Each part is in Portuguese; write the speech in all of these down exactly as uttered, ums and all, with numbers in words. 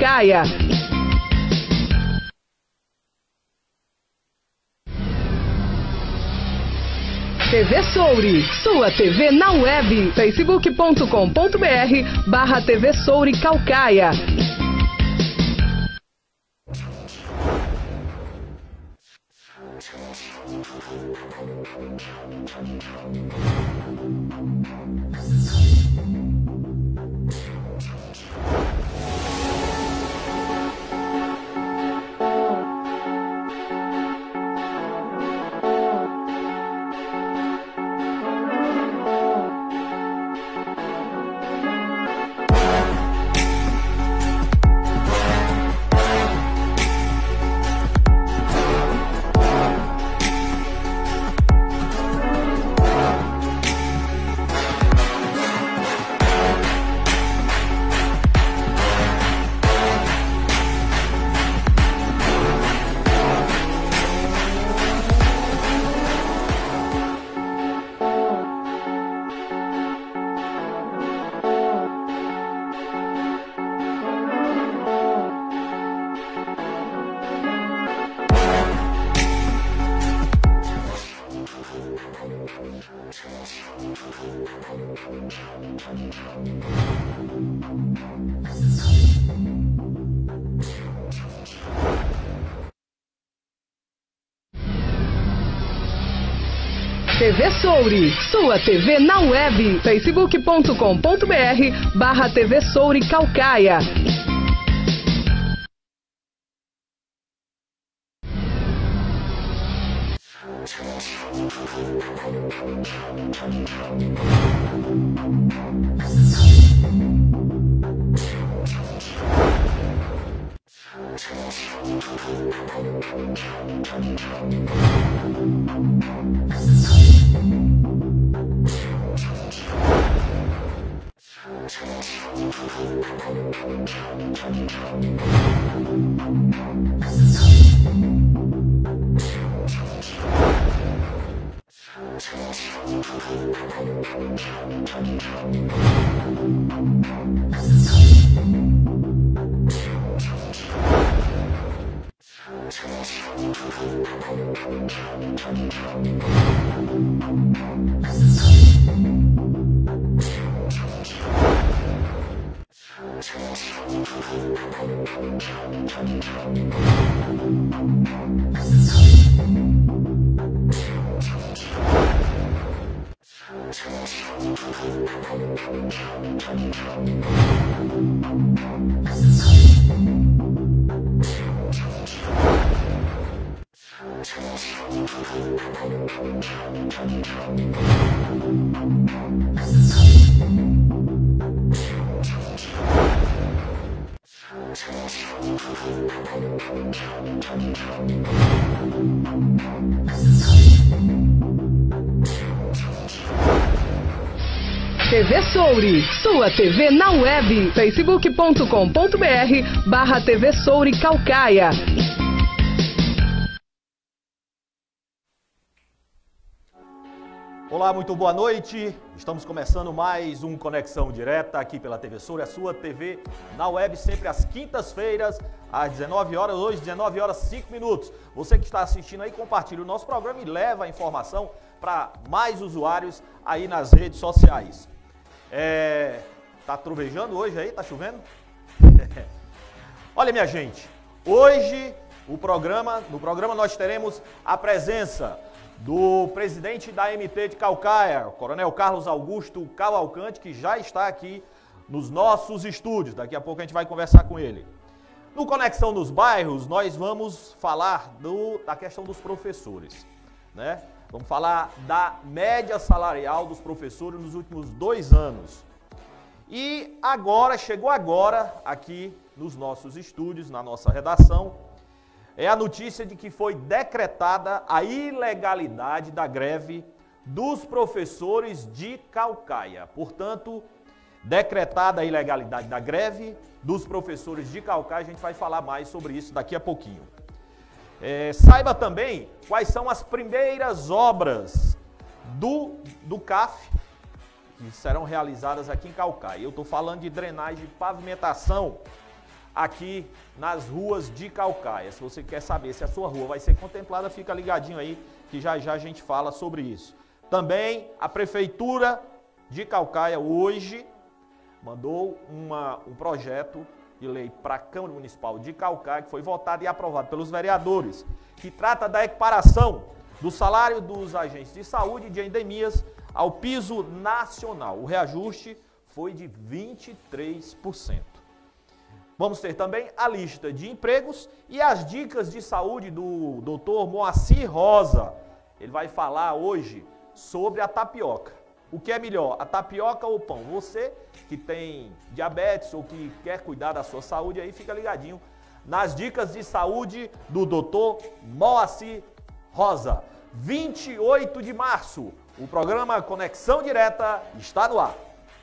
Calcaia. T V Souri, sua T V na web, facebook ponto com ponto br barra T V Souri Calcaia. T V Souri, sua T V na web, facebook ponto com ponto br barra T V Souri Calcaia. T V Souri, sua T V na web, facebook ponto com ponto br barra T V Souri Calcaia. Olá, muito boa noite. Estamos começando mais um Conexão Direta aqui pela T V Souri, a sua T V na web, sempre às quintas-feiras, às dezenove horas, hoje dezenove horas e cinco minutos. Você que está assistindo aí, compartilha o nosso programa e leva a informação para mais usuários aí nas redes sociais. É... Tá trovejando hoje aí? Tá chovendo? Olha, minha gente, hoje o programa, no programa nós teremos a presença do presidente da M T de Calcaia, o Coronel Carlos Augusto Cavalcante, que já está aqui nos nossos estúdios. Daqui a pouco a gente vai conversar com ele. No Conexão nos Bairros, nós vamos falar do, da questão dos professores, né? Vamos falar da média salarial dos professores nos últimos dois anos. E agora, chegou agora, aqui nos nossos estúdios, na nossa redação, é a notícia de que foi decretada a ilegalidade da greve dos professores de Calcaia. Portanto, decretada a ilegalidade da greve dos professores de Calcaia, a gente vai falar mais sobre isso daqui a pouquinho. É, saiba também quais são as primeiras obras do, do C A F que serão realizadas aqui em Calcaia. Eu estou falando de drenagem e pavimentação aqui nas ruas de Caucaia. Se você quer saber se a sua rua vai ser contemplada, fica ligadinho aí que já já a gente fala sobre isso. Também a Prefeitura de Caucaia hoje mandou uma, um projeto de lei para a Câmara Municipal de Caucaia, que foi votado e aprovado pelos vereadores, que trata da equiparação do salário dos agentes de saúde e de endemias ao piso nacional. O reajuste foi de vinte e três por cento. Vamos ter também a lista de empregos e as dicas de saúde do doutor Moacir Rosa. Ele vai falar hoje sobre a tapioca. O que é melhor, a tapioca ou o pão? Você que tem diabetes ou que quer cuidar da sua saúde, aí fica ligadinho nas dicas de saúde do doutor Moacir Rosa. vinte e oito de março, o programa Conexão Direta está no ar.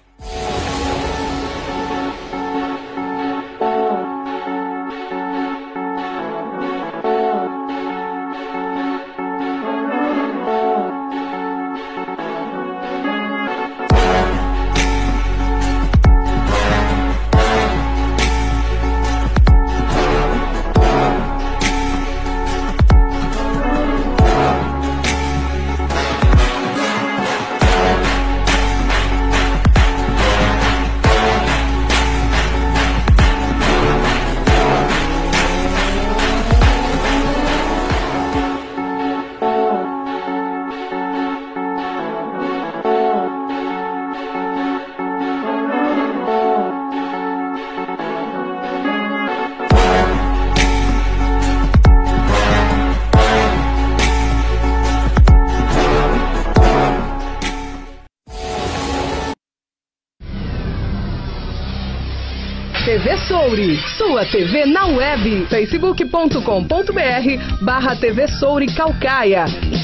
T V Souri, sua T V na web, facebook ponto com ponto br barra T V Souri Caucaia.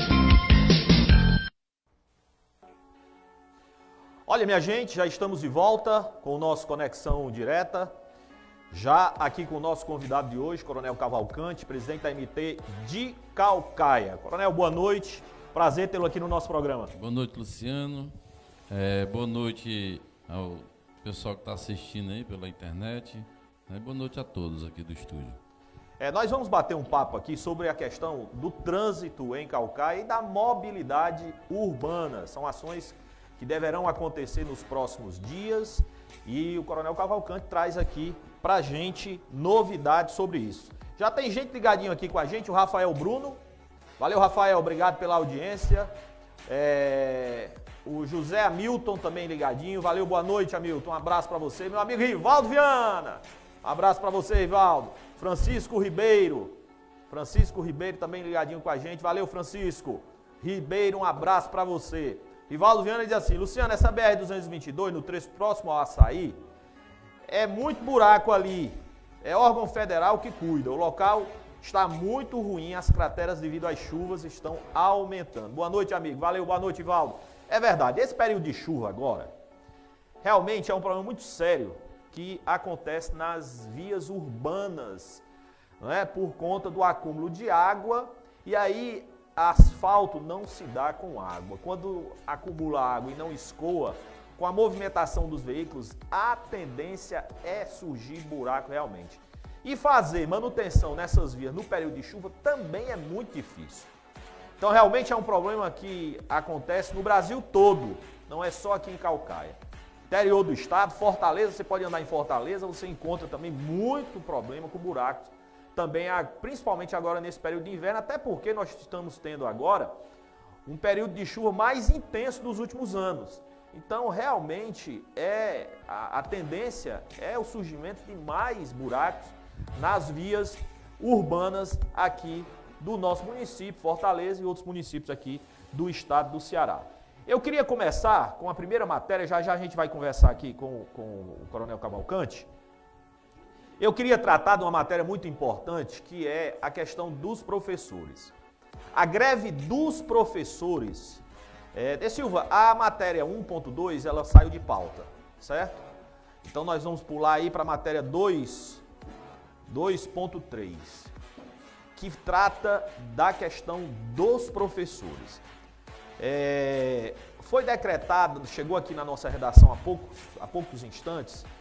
Olha, minha gente, já estamos de volta com o nosso Conexão Direta, já aqui com o nosso convidado de hoje, Coronel Cavalcante, presidente da M T de Caucaia. Coronel, boa noite, prazer tê-lo aqui no nosso programa. Boa noite, Luciano, é, boa noite ao pessoal que está assistindo aí pela internet, né? Boa noite a todos aqui do estúdio. É, nós vamos bater um papo aqui sobre a questão do trânsito em Caucaia e da mobilidade urbana. São ações que deverão acontecer nos próximos dias e o Coronel Cavalcante traz aqui pra gente novidades sobre isso. Já tem gente ligadinho aqui com a gente, o Rafael Bruno. Valeu, Rafael, obrigado pela audiência. É... O José Hamilton também ligadinho. Valeu, boa noite, Hamilton. Um abraço para você. Meu amigo Rivaldo Viana. Um abraço para você, Rivaldo. Francisco Ribeiro. Francisco Ribeiro também ligadinho com a gente. Valeu, Francisco. Ribeiro, um abraço para você. Rivaldo Viana diz assim: Luciano, essa B R duzentos e vinte e dois, no trecho próximo ao Açaí, é muito buraco ali. É órgão federal que cuida. O local está muito ruim. As crateras, devido às chuvas, estão aumentando. Boa noite, amigo. Valeu, boa noite, Rivaldo. É verdade, esse período de chuva agora, realmente é um problema muito sério que acontece nas vias urbanas, não é? Por conta do acúmulo de água, e aí asfalto não se dá com água. Quando acumula água e não escoa, com a movimentação dos veículos, a tendência é surgir buraco realmente. E fazer manutenção nessas vias no período de chuva também é muito difícil. Então, realmente é um problema que acontece no Brasil todo, não é só aqui em Caucaia. Interior do estado, Fortaleza, você pode andar em Fortaleza, você encontra também muito problema com buracos, também, principalmente agora nesse período de inverno, até porque nós estamos tendo agora um período de chuva mais intenso dos últimos anos. Então, realmente, é, a, a tendência é o surgimento de mais buracos nas vias urbanas aqui do nosso município, Fortaleza, e outros municípios aqui do estado do Ceará. Eu queria começar com a primeira matéria, já já a gente vai conversar aqui com, com o Coronel Cavalcante. Eu queria tratar de uma matéria muito importante, que é a questão dos professores. A greve dos professores, é, de Silva, a matéria um ponto dois, ela saiu de pauta, certo? Então nós vamos pular aí para a matéria dois ponto três. Que trata da questão dos professores. É, foi decretado, chegou aqui na nossa redação há poucos, há poucos instantes,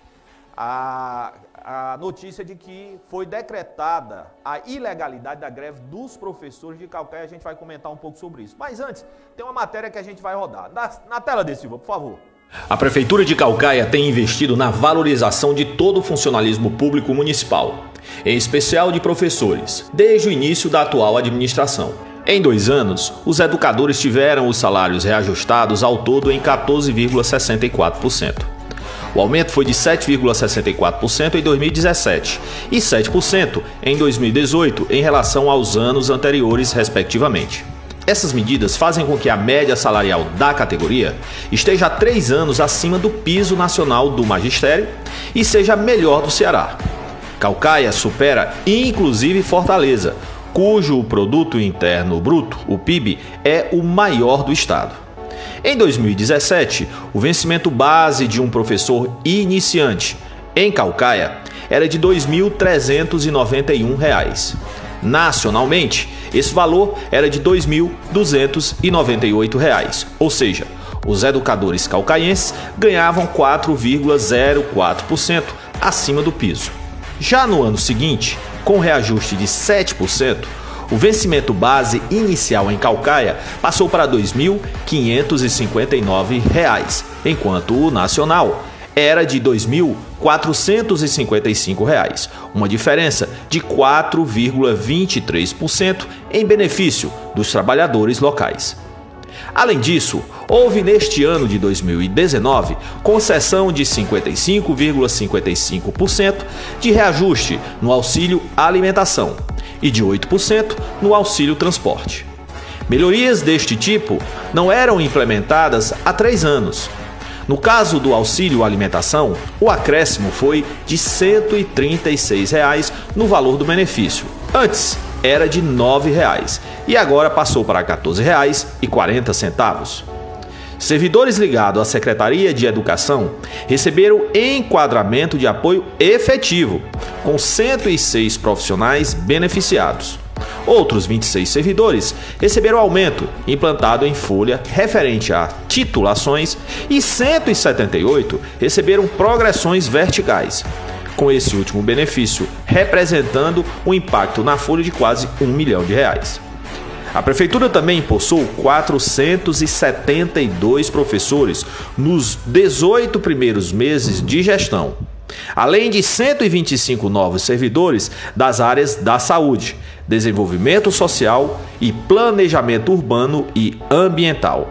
a, a notícia de que foi decretada a ilegalidade da greve dos professores de Calcaia. A gente vai comentar um pouco sobre isso. Mas antes, tem uma matéria que a gente vai rodar. Na, na tela desse, Silva, por favor. A Prefeitura de Calcaia tem investido na valorização de todo o funcionalismo público municipal, em especial de professores, desde o início da atual administração. Em dois anos, os educadores tiveram os salários reajustados ao todo em quatorze vírgula sessenta e quatro por cento. O aumento foi de sete vírgula sessenta e quatro por cento em dois mil e dezessete e sete por cento em dois mil e dezoito em relação aos anos anteriores, respectivamente. Essas medidas fazem com que a média salarial da categoria esteja há três anos acima do piso nacional do magistério e seja a melhor do Ceará. Calcaia supera inclusive Fortaleza, cujo produto interno bruto, o P I B, é o maior do estado. Em dois mil e dezessete, o vencimento base de um professor iniciante em Calcaia era de dois mil trezentos e noventa e um reais. Nacionalmente, esse valor era de dois mil duzentos e noventa e oito reais, ou seja, os educadores calcaienses ganhavam quatro vírgula zero quatro por cento acima do piso. Já no ano seguinte, com reajuste de sete por cento, o vencimento base inicial em Calcaia passou para dois mil quinhentos e cinquenta e nove reais, enquanto o nacional era de dois mil quatrocentos e cinquenta e cinco reais, uma diferença de quatro vírgula vinte e três por cento em benefício dos trabalhadores locais. Além disso, houve neste ano de dois mil e dezenove concessão de cinquenta e cinco vírgula cinquenta e cinco por cento de reajuste no auxílio alimentação e de oito por cento no auxílio transporte. Melhorias deste tipo não eram implementadas há três anos. No caso do auxílio alimentação, o acréscimo foi de cento e trinta e seis reais no valor do benefício. Antes era de nove reais e agora passou para quatorze reais e quarenta centavos. Servidores ligados à Secretaria de Educação receberam enquadramento de apoio efetivo, com cento e seis profissionais beneficiados. Outros vinte e seis servidores receberam aumento implantado em folha referente a titulações e cento e setenta e oito receberam progressões verticais, com esse último benefício representando um impacto na folha de quase um milhão de reais. A Prefeitura também impulsou quatrocentos e setenta e dois professores nos dezoito primeiros meses de gestão, além de cento e vinte e cinco novos servidores das áreas da saúde, desenvolvimento social e planejamento urbano e ambiental.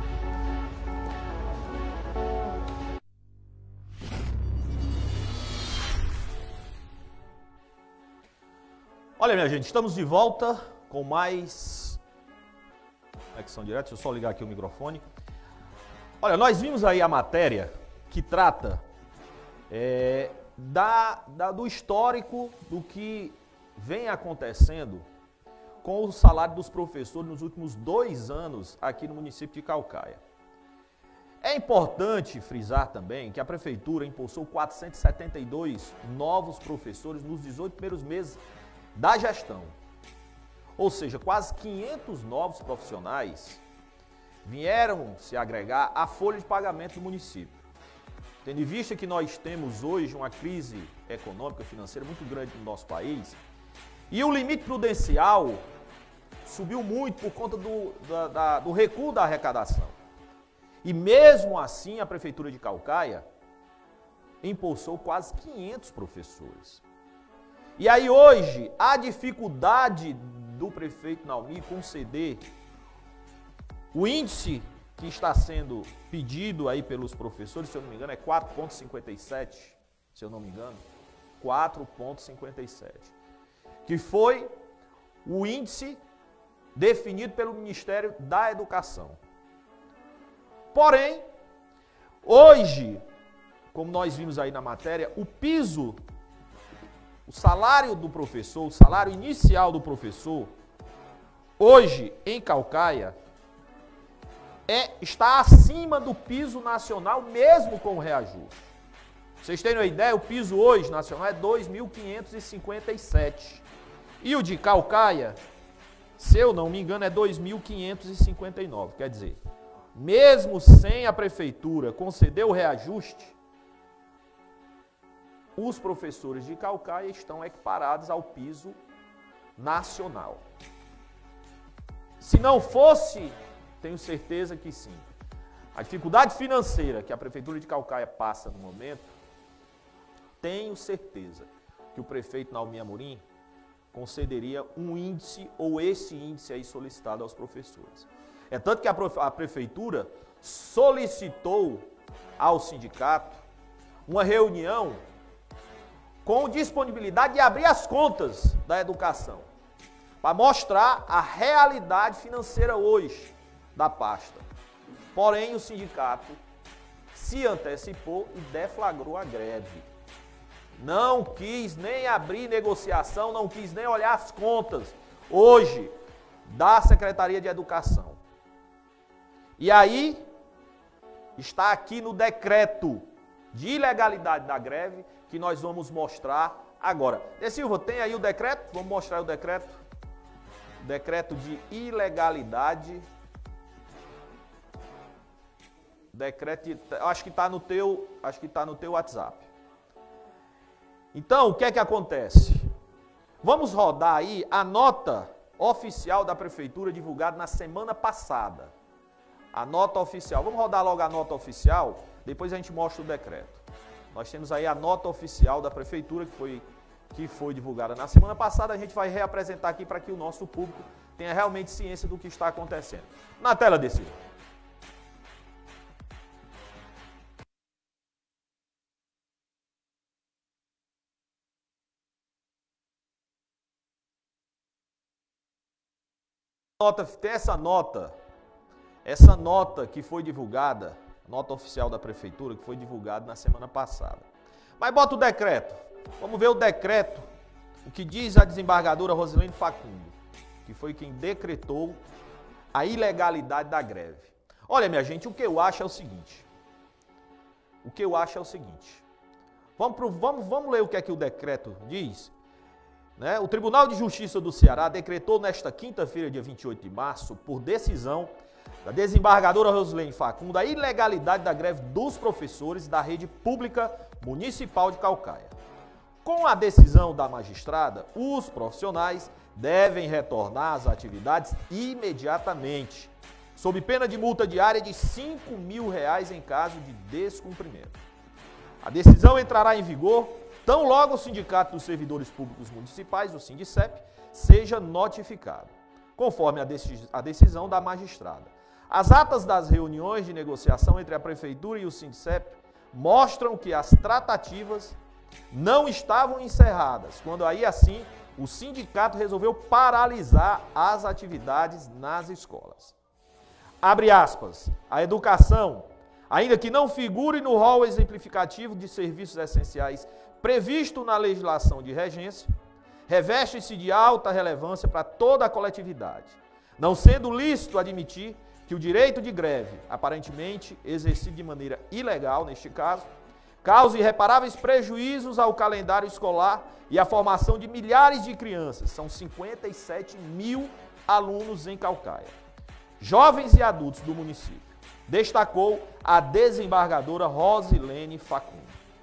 Olha, minha gente, estamos de volta com mais conexão direta. Deixa eu só ligar aqui o microfone. Olha, nós vimos aí a matéria que trata é, da, da, do histórico do que vem acontecendo com o salário dos professores nos últimos dois anos aqui no município de Calcaia. É importante frisar também que a Prefeitura impulsou quatrocentos e setenta e dois novos professores nos dezoito primeiros meses da gestão. Ou seja, quase quinhentos novos profissionais vieram se agregar à folha de pagamento do município. Tendo em vista que nós temos hoje uma crise econômica e financeira muito grande no nosso país, e o limite prudencial subiu muito por conta do, da, da, do recuo da arrecadação. E mesmo assim, a Prefeitura de Calcaia impulsou quase quinhentos professores. E aí hoje, a dificuldade do prefeito Naumi conceder o índice que está sendo pedido aí pelos professores, se eu não me engano, é quatro vírgula cinquenta e sete, se eu não me engano, quatro vírgula cinquenta e sete, que foi o índice definido pelo Ministério da Educação. Porém, hoje, como nós vimos aí na matéria, o piso, o salário do professor, o salário inicial do professor, hoje em Calcaia, é, está acima do piso nacional, mesmo com o reajuste. Vocês terem uma ideia, o piso hoje nacional é dois mil quinhentos e cinquenta e sete. E o de Calcaia, se eu não me engano, é dois mil quinhentos e cinquenta e nove. Quer dizer, mesmo sem a Prefeitura conceder o reajuste, os professores de Caucaia estão equiparados ao piso nacional. Se não fosse, tenho certeza que sim. A dificuldade financeira que a Prefeitura de Caucaia passa no momento, tenho certeza que o prefeito Naumi Amorim concederia um índice ou esse índice aí solicitado aos professores. É tanto que a, a Prefeitura solicitou ao sindicato uma reunião com disponibilidade de abrir as contas da educação, para mostrar a realidade financeira hoje da pasta. Porém, o sindicato se antecipou e deflagrou a greve. Não quis nem abrir negociação, não quis nem olhar as contas hoje da Secretaria de Educação. E aí, está aqui no decreto de ilegalidade da greve que nós vamos mostrar agora. De Silva, tem aí o decreto? Vamos mostrar o decreto. Decreto de ilegalidade. Decreto, de, acho que está no teu, acho que está no teu WhatsApp. Então, o que é que acontece? Vamos rodar aí a nota oficial da Prefeitura divulgada na semana passada. A nota oficial. Vamos rodar logo a nota oficial, depois a gente mostra o decreto. Nós temos aí a nota oficial da Prefeitura, que foi, que foi divulgada na semana passada. A gente vai reapresentar aqui para que o nosso público tenha realmente ciência do que está acontecendo. Na tela desse. Nota, tem essa nota, essa nota que foi divulgada, nota oficial da Prefeitura, que foi divulgada na semana passada. Mas bota o decreto. Vamos ver o decreto, o que diz a desembargadora Rosilene Facundo, que foi quem decretou a ilegalidade da greve. Olha, minha gente, o que eu acho é o seguinte. O que eu acho é o seguinte. Vamos, pro, vamos, vamos ler o que é que o decreto diz. Né? O Tribunal de Justiça do Ceará decretou nesta quinta-feira, dia vinte e oito de março, por decisão da desembargadora Rosilene Facundo, a ilegalidade da greve dos professores da rede pública municipal de Caucaia. Com a decisão da magistrada, os profissionais devem retornar às atividades imediatamente, sob pena de multa diária de cinco mil reais em caso de descumprimento. A decisão entrará em vigor tão logo o Sindicato dos Servidores Públicos Municipais, o Sindicep, seja notificado, conforme a decisão da magistrada. As atas das reuniões de negociação entre a Prefeitura e o Sindicep mostram que as tratativas não estavam encerradas, quando aí assim o sindicato resolveu paralisar as atividades nas escolas. Abre aspas, a educação, ainda que não figure no rol exemplificativo de serviços essenciais previsto na legislação de regência, reveste-se de alta relevância para toda a coletividade, não sendo lícito admitir que o direito de greve, aparentemente exercido de maneira ilegal neste caso, cause irreparáveis prejuízos ao calendário escolar e à formação de milhares de crianças, são cinquenta e sete mil alunos em Caucaia, jovens e adultos do município, destacou a desembargadora Rosilene Facundo.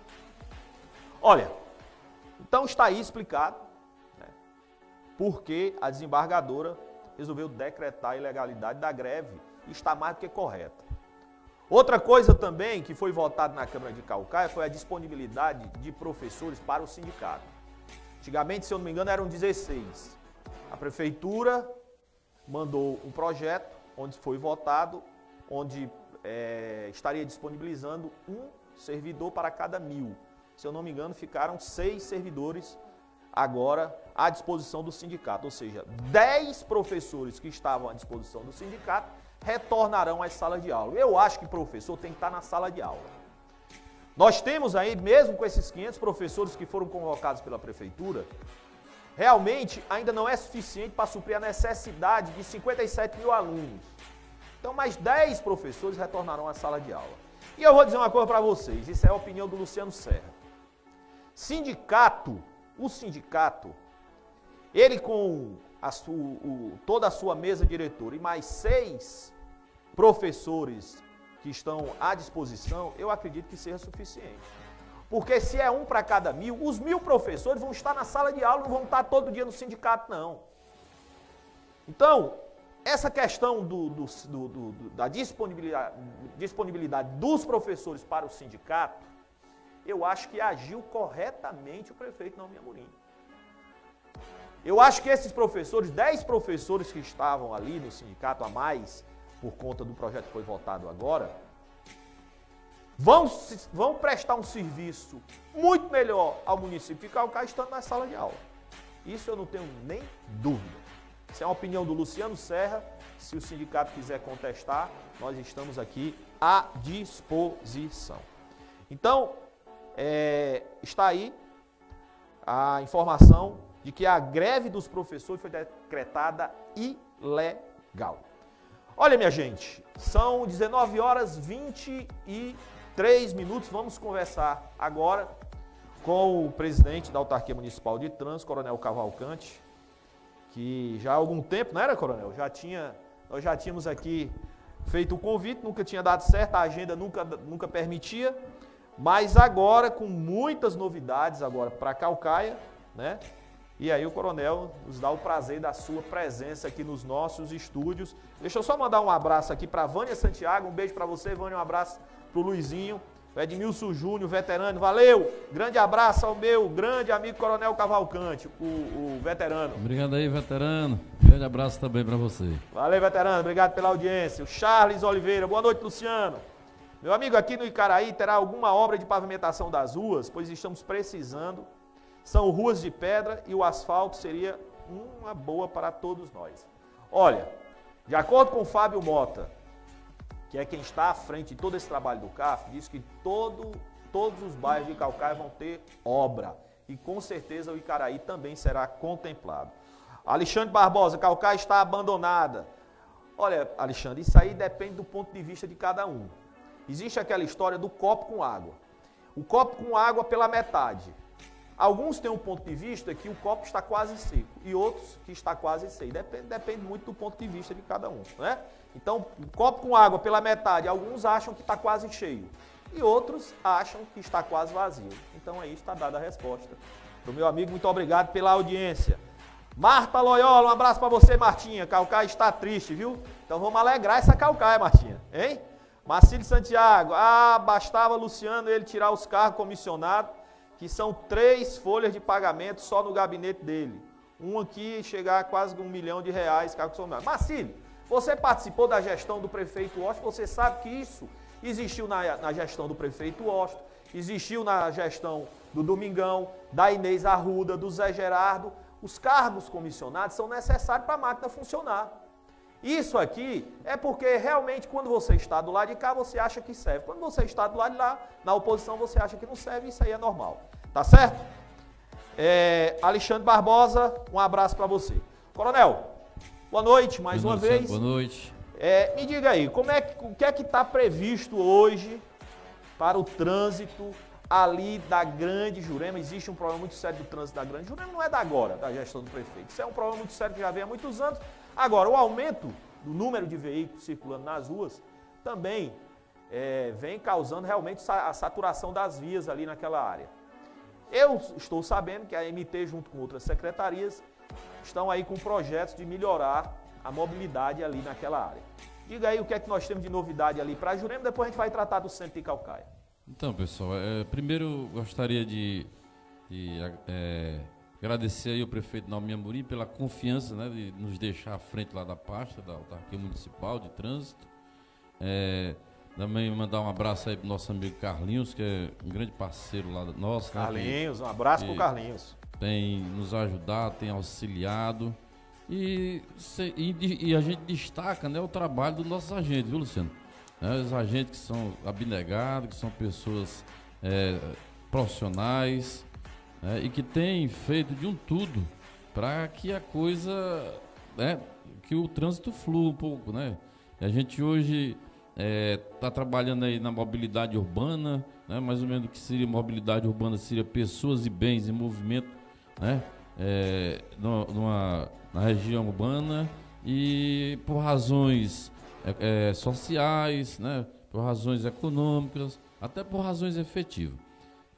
Olha, então está aí explicado, né, por que a desembargadora resolveu decretar a ilegalidade da greve e está mais do que correta. Outra coisa também que foi votada na Câmara de Caucaia foi a disponibilidade de professores para o sindicato. Antigamente, se eu não me engano, eram dezesseis. A Prefeitura mandou um projeto onde foi votado, onde é, estaria disponibilizando um servidor para cada mil. Se eu não me engano, ficaram seis servidores agora à disposição do sindicato, ou seja, dez professores que estavam à disposição do sindicato retornarão às salas de aula. Eu acho que professor tem que estar na sala de aula. Nós temos aí, mesmo com esses quinhentos professores que foram convocados pela Prefeitura, realmente ainda não é suficiente para suprir a necessidade de cinquenta e sete mil alunos. Então, mais dez professores retornarão à sala de aula. E eu vou dizer uma coisa para vocês, isso é a opinião do Luciano Serra. Sindicato, o sindicato, ele com a su, o, toda a sua mesa diretora e mais seis professores que estão à disposição, eu acredito que seja suficiente. Porque se é um para cada mil, os mil professores vão estar na sala de aula, não vão estar todo dia no sindicato, não. Então, essa questão do, do, do, do, da disponibilidade, disponibilidade dos professores para o sindicato, eu acho que agiu corretamente o prefeito Naumi Amorim. Eu acho que esses professores, dez professores que estavam ali no sindicato a mais, por conta do projeto que foi votado agora, vão, vão prestar um serviço muito melhor ao município de Caucaia estando na sala de aula. Isso eu não tenho nem dúvida. Isso é uma opinião do Luciano Serra. Se o sindicato quiser contestar, nós estamos aqui à disposição. Então, é, está aí a informação de que a greve dos professores foi decretada ilegal. Olha, minha gente, são dezenove horas e vinte e três minutos. Vamos conversar agora com o presidente da Autarquia Municipal de Trânsito, Coronel Cavalcante, que já há algum tempo, não era, Coronel? Já tinha, nós já tínhamos aqui feito o convite, nunca tinha dado certo, a agenda nunca, nunca permitia, mas agora com muitas novidades agora para Caucaia, né? E aí o Coronel nos dá o prazer da sua presença aqui nos nossos estúdios. Deixa eu só mandar um abraço aqui para Vânia Santiago, um beijo para você, Vânia, um abraço para o Luizinho, o Edmilson Júnior, veterano, valeu! Grande abraço ao meu grande amigo Coronel Cavalcante, o, o veterano. Obrigado aí, veterano. Grande abraço também para você. Valeu, veterano, obrigado pela audiência. O Charles Oliveira, boa noite, Luciano. Meu amigo, aqui no Icaraí terá alguma obra de pavimentação das ruas, pois estamos precisando. São ruas de pedra e o asfalto seria uma boa para todos nós. Olha, de acordo com o Fábio Mota, que é quem está à frente de todo esse trabalho do C A F, diz que todo, todos os bairros de Caucaia vão ter obra. E com certeza o Icaraí também será contemplado. Alexandre Barbosa, Caucaia está abandonada. Olha, Alexandre, isso aí depende do ponto de vista de cada um. Existe aquela história do copo com água. O copo com água pela metade. Alguns têm um ponto de vista que o copo está quase seco e outros que está quase seco. Depende, depende muito do ponto de vista de cada um, né? Então, o copo com água pela metade, alguns acham que está quase cheio e outros acham que está quase vazio. Então, aí está dada a resposta. Para o meu amigo, muito obrigado pela audiência. Marta Loyola, um abraço para você, Martinha. Caucaia está triste, viu? Então, vamos alegrar essa Caucaia, Martinha, hein? Marcílio Santiago, ah, bastava Luciano ele tirar os cargos comissionados, que são três folhas de pagamento só no gabinete dele. Um aqui chegar a quase um milhão de reais. Marcílio, você participou da gestão do prefeito Washington, você sabe que isso existiu na, na gestão do prefeito Washington, existiu na gestão do Domingão, da Inês Arruda, do Zé Gerardo. Os cargos comissionados são necessários para a máquina funcionar. Isso aqui é porque realmente quando você está do lado de cá, você acha que serve. Quando você está do lado de lá, na oposição, você acha que não serve. Isso aí é normal. Tá certo? É, Alexandre Barbosa, um abraço para você. Coronel, boa noite mais boa uma noite, vez. Boa noite. É, me diga aí, como é, o que é que está previsto hoje para o trânsito ali da Grande Jurema? Existe um problema muito sério do trânsito da Grande Jurema, não é da agora, da gestão do prefeito. Isso é um problema muito sério que já vem há muitos anos. Agora, o aumento do número de veículos circulando nas ruas também é, vem causando realmente a saturação das vias ali naquela área. Eu estou sabendo que a M T, junto com outras secretarias, estão aí com projetos de melhorar a mobilidade ali naquela área. Diga aí o que é que nós temos de novidade ali para Jurema, depois a gente vai tratar do centro de Caucaia. Então, pessoal, é, primeiro gostaria de, de é, agradecer aí ao prefeito Naumi Amorim pela confiança, né, de nos deixar à frente lá da pasta da Autarquia Municipal de Trânsito. É, também mandar um abraço aí pro nosso amigo Carlinhos, que é um grande parceiro lá nosso. Carlinhos, né, um abraço pro Carlinhos. Tem nos ajudado, tem auxiliado e, e, e a gente destaca, né, o trabalho dos nossos agentes, viu, Luciano? É, os agentes que são abnegados, que são pessoas é, profissionais, é, e que têm feito de um tudo para que a coisa, né, que o trânsito flua um pouco, né? A gente hoje está é, trabalhando aí na mobilidade urbana, né? Mais ou menos o que seria mobilidade urbana seria pessoas e bens em movimento, né? É, numa, na região urbana e por razões é, é, sociais, né? Por razões econômicas, até por razões efetivas.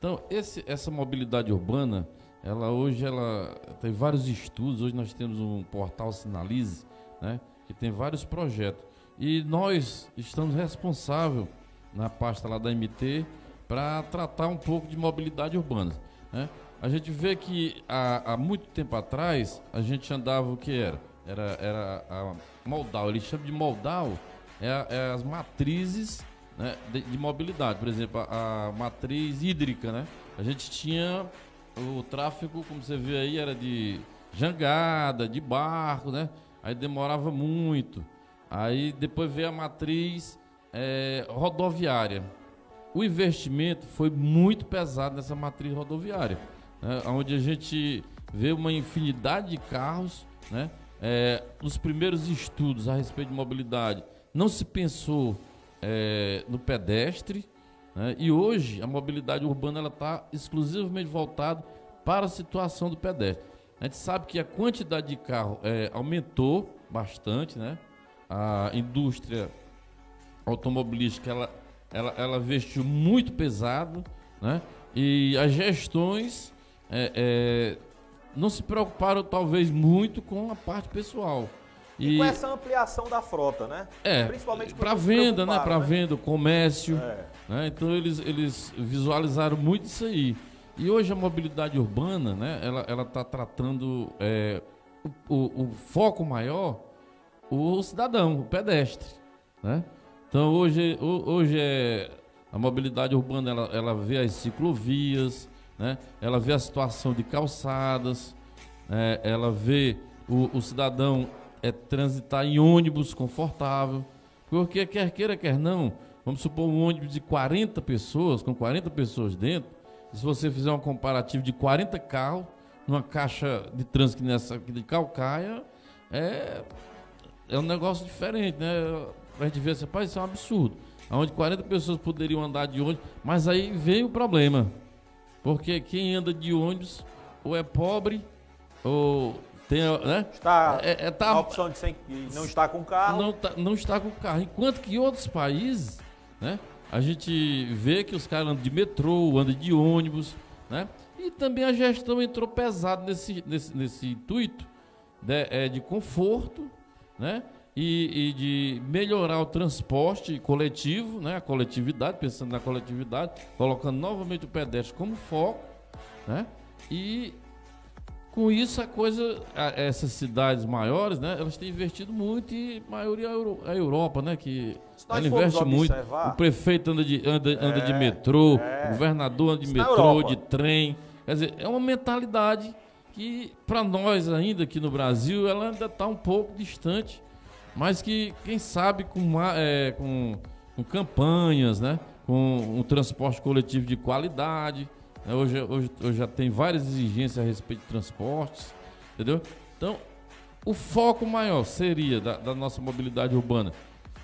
Então, esse, essa mobilidade urbana, ela hoje ela tem vários estudos. Hoje nós temos um portal Sinalize, né, que tem vários projetos. E nós estamos responsáveis, na pasta lá da M T, para tratar um pouco de mobilidade urbana, né? A gente vê que há, há muito tempo atrás, a gente andava o que era? Era, era a moldal, eles chamam de moldal, é, é as matrizes, né, de, de mobilidade. Por exemplo, a, a matriz hídrica, né? A gente tinha o tráfego, como você vê aí, era de jangada, de barco, né? Aí demorava muito. Aí depois veio a matriz é, rodoviária. O investimento foi muito pesado nessa matriz rodoviária, né, onde a gente vê uma infinidade de carros, né? É, nos primeiros estudos a respeito de mobilidade, não se pensou é, no pedestre, né? E hoje a mobilidade urbana está exclusivamente voltada para a situação do pedestre. A gente sabe que a quantidade de carro é, aumentou bastante, né? A indústria automobilística ela, ela, ela vestiu muito pesado, né? E as gestões é, é, não se preocuparam talvez muito com a parte pessoal. E, e com essa ampliação da frota, né? É, principalmente para venda, né? Para né? venda, comércio, é. né? Então eles, eles visualizaram muito isso aí. E hoje a mobilidade urbana, né? Ela ela está tratando é, o, o, o foco maior, o cidadão, o pedestre, né? Então hoje, hoje é, a mobilidade urbana ela, ela vê as ciclovias, né? Ela vê a situação de calçadas, é, ela vê o, o cidadão é, transitar em ônibus confortável, porque quer queira, quer não, vamos supor um ônibus de quarenta pessoas, com quarenta pessoas dentro, se você fizer um comparativo de quarenta carros, numa caixa de trânsito nessa aqui de Calcaia, é... é um negócio diferente, né? A gente vê assim, rapaz, isso é um absurdo. Onde quarenta pessoas poderiam andar de ônibus, mas aí vem o problema. Porque quem anda de ônibus ou é pobre, ou tem, né? Está é, é, tá, a opção de sem, não estar com carro. Não, tá, não está com carro. Enquanto que em outros países, né? A gente vê que os caras andam de metrô, andam de ônibus, né? E também a gestão entrou pesado nesse, nesse, nesse intuito de, é, de conforto, né? E, e de melhorar o transporte coletivo, né? A coletividade, pensando na coletividade, colocando novamente o pedestre como foco, né? E com isso a coisa, a, essas cidades maiores, né? Elas têm investido muito e a maioria é a Europa, né? Que ela investe muito. O prefeito anda de, anda, é, anda de metrô, é. O governador anda de metrô, de trem. Quer dizer, é uma mentalidade que para nós ainda aqui no Brasil ela ainda está um pouco distante, mas que quem sabe com, é, com, com campanhas, né? Com um transporte coletivo de qualidade, né? hoje, hoje, hoje já tem várias exigências a respeito de transportes, entendeu? Então o foco maior seria da, da nossa mobilidade urbana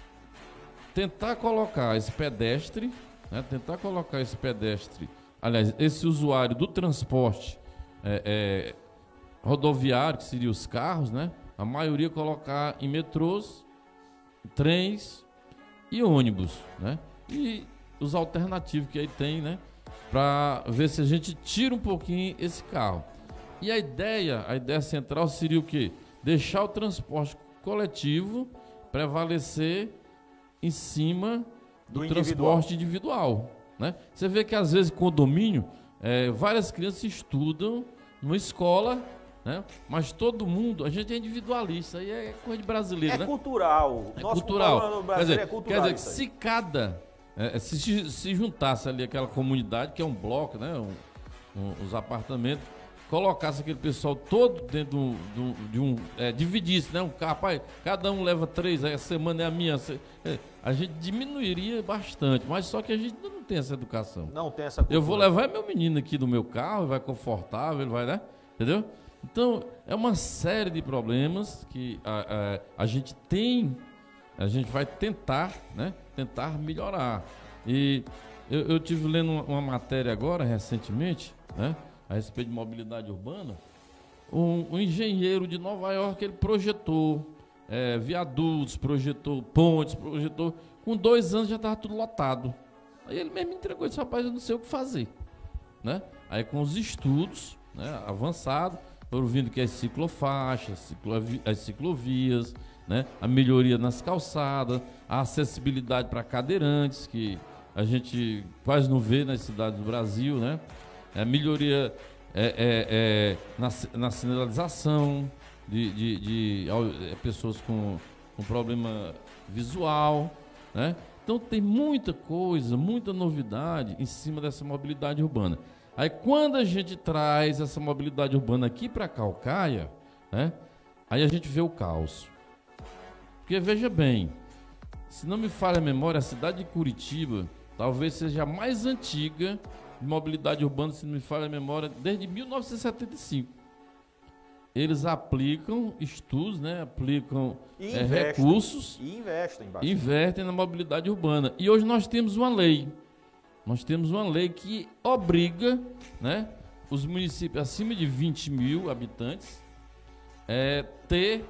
tentar colocar esse pedestre, né? Tentar colocar esse pedestre, aliás, esse usuário do transporte é, é, rodoviário, que seriam os carros, né? A maioria colocar em metrôs, trens e ônibus, né? E os alternativos que aí tem, né? Para ver se a gente tira um pouquinho esse carro. E a ideia, a ideia central seria o quê? Deixar o transporte coletivo prevalecer em cima do, do transporte individual. individual, né? Você vê que às vezes condomínio, é, várias crianças estudam numa escola, né? Mas todo mundo, a gente é individualista, aí é coisa de brasileiro, é né? Cultural. É Nosso cultural. No quer dizer, é cultural. Quer dizer, se cada, é, se, se juntasse ali aquela comunidade, que é um bloco, né? Um, um, os apartamentos, colocasse aquele pessoal todo dentro do, do, de um, é, dividisse, né? Um carro, pai, cada um leva três, aí a semana é a minha, é, a gente diminuiria bastante, mas só que a gente não tem essa educação. Não tem essa cultura. Eu vou levar meu menino aqui no meu carro, ele vai confortável, ele vai, né? Entendeu? Então, é uma série de problemas que a, a, a gente tem, a gente vai tentar, né? Tentar melhorar. E eu, eu tive lendo uma, uma matéria agora, recentemente, né? A respeito de mobilidade urbana. Um, um engenheiro de Nova York, ele projetou é, viadutos, projetou pontes, projetou. Com dois anos já estava tudo lotado. Aí ele mesmo me entregou e disse, rapaz, eu não sei o que fazer. né? Aí com os estudos, né, avançados, foram vindo que as ciclofaixas, ciclovi as ciclovias, né, a melhoria nas calçadas, a acessibilidade para cadeirantes, que a gente quase não vê nas cidades do Brasil, né? A melhoria é, é, é, na, na sinalização de, de, de, de pessoas com, com problema visual, né? Então tem muita coisa, muita novidade em cima dessa mobilidade urbana. Aí quando a gente traz essa mobilidade urbana aqui para Caucaia, né, aí a gente vê o caos. Porque veja bem, se não me falha a memória, a cidade de Curitiba talvez seja a mais antiga de mobilidade urbana, se não me falha a memória, desde mil novecentos e setenta e cinco. Eles aplicam estudos, né, aplicam e é, investem, recursos e investem, bastante. invertem na mobilidade urbana. E hoje nós temos uma lei. Nós temos uma lei que obriga, né, os municípios acima de vinte mil habitantes é, ter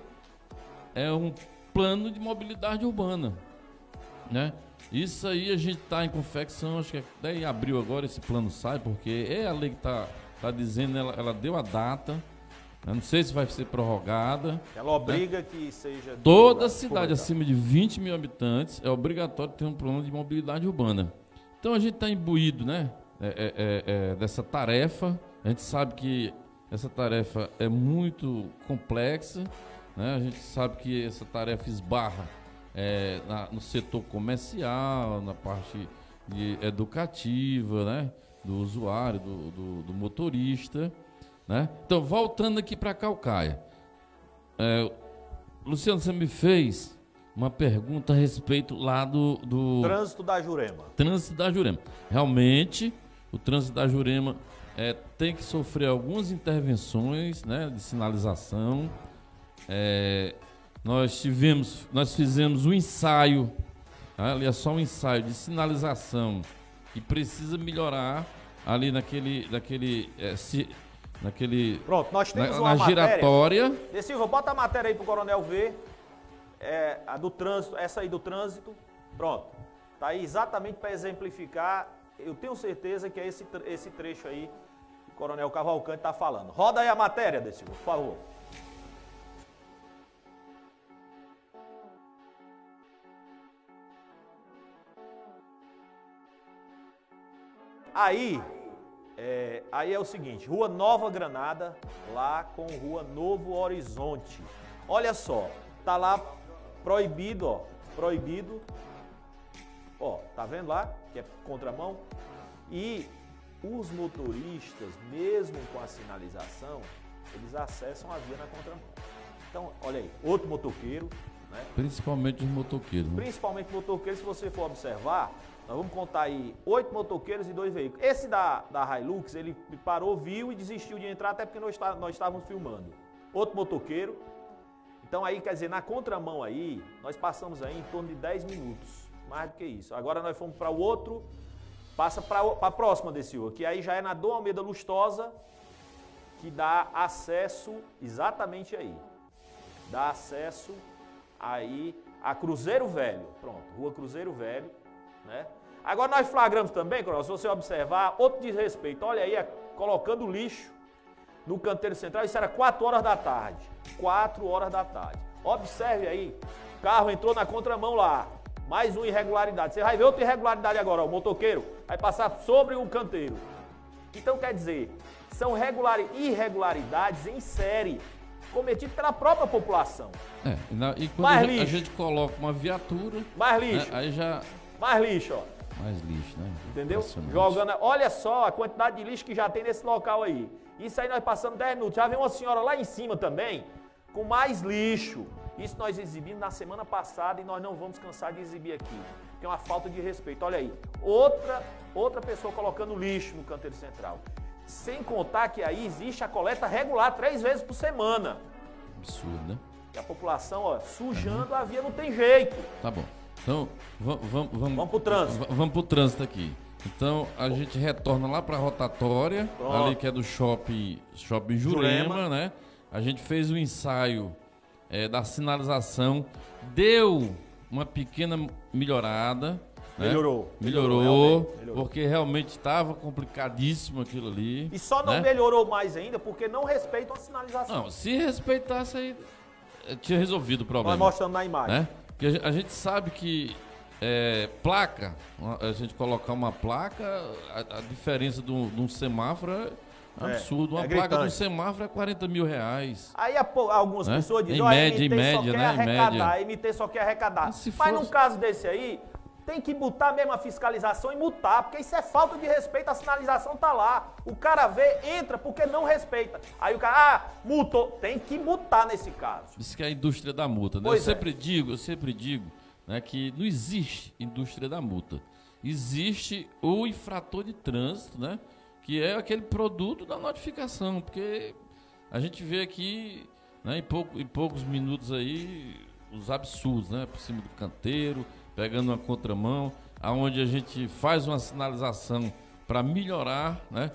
é, um plano de mobilidade urbana, né? Isso aí a gente está em confecção, acho que até em abril agora esse plano sai, porque é a lei que está tá dizendo, ela, ela deu a data, eu não sei se vai ser prorrogada. Ela obriga, né, que seja... Toda cidade acima de vinte mil habitantes é obrigatório ter um plano de mobilidade urbana. Então a gente está imbuído, né, é, é, é, dessa tarefa. A gente sabe que essa tarefa é muito complexa, né? A gente sabe que essa tarefa esbarra é, na, no setor comercial, na parte de educativa, né, do usuário, do, do, do motorista, né? Então, voltando aqui para Caucaia, é, Luciano, você me fez uma pergunta a respeito lá do, do... Trânsito da Jurema. Trânsito da Jurema. Realmente, o trânsito da Jurema é, tem que sofrer algumas intervenções, né, de sinalização. É, nós tivemos, nós fizemos um ensaio, tá? Ali é só um ensaio de sinalização que precisa melhorar ali naquele, naquele, é, se, naquele, pronto, nós temos na, uma na giratória. De Silva, bota a matéria aí pro Coronel ver. É, a do trânsito, essa aí do trânsito, pronto, tá aí exatamente para exemplificar. Eu tenho certeza que é esse, esse trecho aí que o Coronel Cavalcante está falando. Roda aí a matéria, De Silva, por favor. Aí, é, aí é o seguinte, Rua Nova Granada, lá com Rua Novo Horizonte. Olha só, tá lá proibido, ó, proibido, ó, tá vendo lá, que é contramão? E os motoristas, mesmo com a sinalização, eles acessam a via na contramão. Então, olha aí, outro motoqueiro, né? Principalmente os motoqueiros, né? Principalmente motoqueiros, se você for observar, nós vamos contar aí oito motoqueiros e dois veículos. Esse da, da Hilux, ele parou, viu e desistiu de entrar, até porque nós, está, nós estávamos filmando. Outro motoqueiro. Então aí, quer dizer, na contramão aí, nós passamos aí em torno de dez minutos, mais do que isso. Agora nós fomos para o outro, passa para a próxima desse outro, que aí já é na Dom Almeida Lustosa, que dá acesso exatamente aí. Dá acesso aí a Cruzeiro Velho, pronto, Rua Cruzeiro Velho, né? Agora nós flagramos também, Coronel, se você observar, outro desrespeito, olha aí, colocando lixo no canteiro central, isso era quatro horas da tarde, quatro horas da tarde. Observe aí, o carro entrou na contramão lá, mais uma irregularidade. Você vai ver outra irregularidade agora, ó, o motoqueiro vai passar sobre o canteiro. Então quer dizer, são irregularidades em série, cometidas pela própria população. É, e, na, e quando mais a, lixo. a gente coloca uma viatura... Mais lixo. Né, aí já... Mais lixo, ó. Mais lixo, né? Entendeu? Jogando, olha só a quantidade de lixo que já tem nesse local aí. Isso aí nós passamos dez minutos. Já vem uma senhora lá em cima também, com mais lixo. Isso nós exibimos na semana passada e nós não vamos cansar de exibir aqui. Que é uma falta de respeito. Olha aí, outra, outra pessoa colocando lixo no canteiro central. Sem contar que aí existe a coleta regular três vezes por semana. Absurdo, né? E a população, ó, sujando a via, não tem jeito. Tá bom. Então, vamos, vamos, vamos, vamos pro trânsito. Vamos pro trânsito aqui. Então, a gente retorna lá para a rotatória, Pronto. ali que é do shopping, shopping Jurema, Jurema, né? A gente fez o um ensaio é, da sinalização, deu uma pequena melhorada, Né? Melhorou. Melhorou, melhorou, melhorou. Porque realmente estava complicadíssimo aquilo ali. E só não né? melhorou mais ainda porque não respeitam a sinalização. Não, se respeitasse aí, tinha resolvido o problema. Nós mostrando na imagem. Né? Porque a gente, a gente sabe que é, placa, a gente colocar uma placa, a, a diferença de um, de um semáforo é absurdo. Uma é placa gritante. de um semáforo é quarenta mil reais. Aí a, algumas Né? pessoas dizem, Em ó, média, a M T em só média, quer né? Em arrecadar, média. a M T só quer arrecadar. Mas se Mas fosse- num caso desse aí, tem que botar mesmo a fiscalização e multar, porque isso é falta de respeito, a sinalização tá lá. O cara vê, entra porque não respeita. Aí o cara, ah, multou. Tem que multar nesse caso. Isso que é a indústria da multa. Né? Eu Pois é. sempre digo, eu sempre digo né, que não existe indústria da multa. Existe o infrator de trânsito, né? Que é aquele produto da notificação, porque a gente vê aqui, né, em, pouco, em poucos minutos aí, os absurdos, né? Por cima do canteiro, pegando uma contramão, aonde a gente faz uma sinalização para melhorar, né?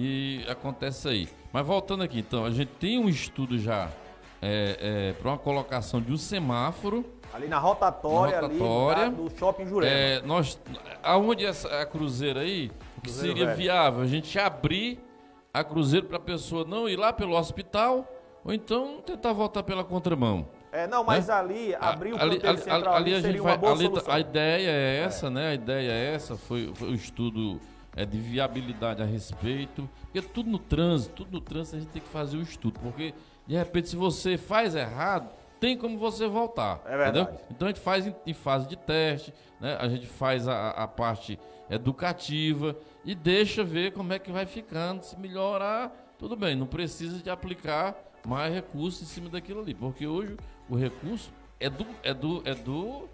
E acontece aí. Mas voltando aqui, então, a gente tem um estudo já é, é, para uma colocação de um semáforo. Ali na rotatória, Na rotatória. ali do Shopping Jurema. É, nós, aonde essa a cruzeiro aí, o que Cruzeiro seria velho. viável? A gente abrir a cruzeiro para a pessoa não ir lá pelo hospital ou então tentar voltar pela contramão. É, não, mas né? ali, abrir o ali, canteiro ali, central ali ali a seria gente uma vai, boa ali, solução. a ideia é essa, né? A ideia é essa, foi, foi o estudo é, de viabilidade a respeito, porque tudo no trânsito, tudo no trânsito a gente tem que fazer o estudo, porque de repente se você faz errado, tem como você voltar. É verdade. Entendeu? Então a gente faz em, em fase de teste, né? A gente faz a, a parte educativa e deixa ver como é que vai ficando. Se melhorar, tudo bem, não precisa de aplicar mais recursos em cima daquilo ali, porque hoje o recurso é do, é do, é do,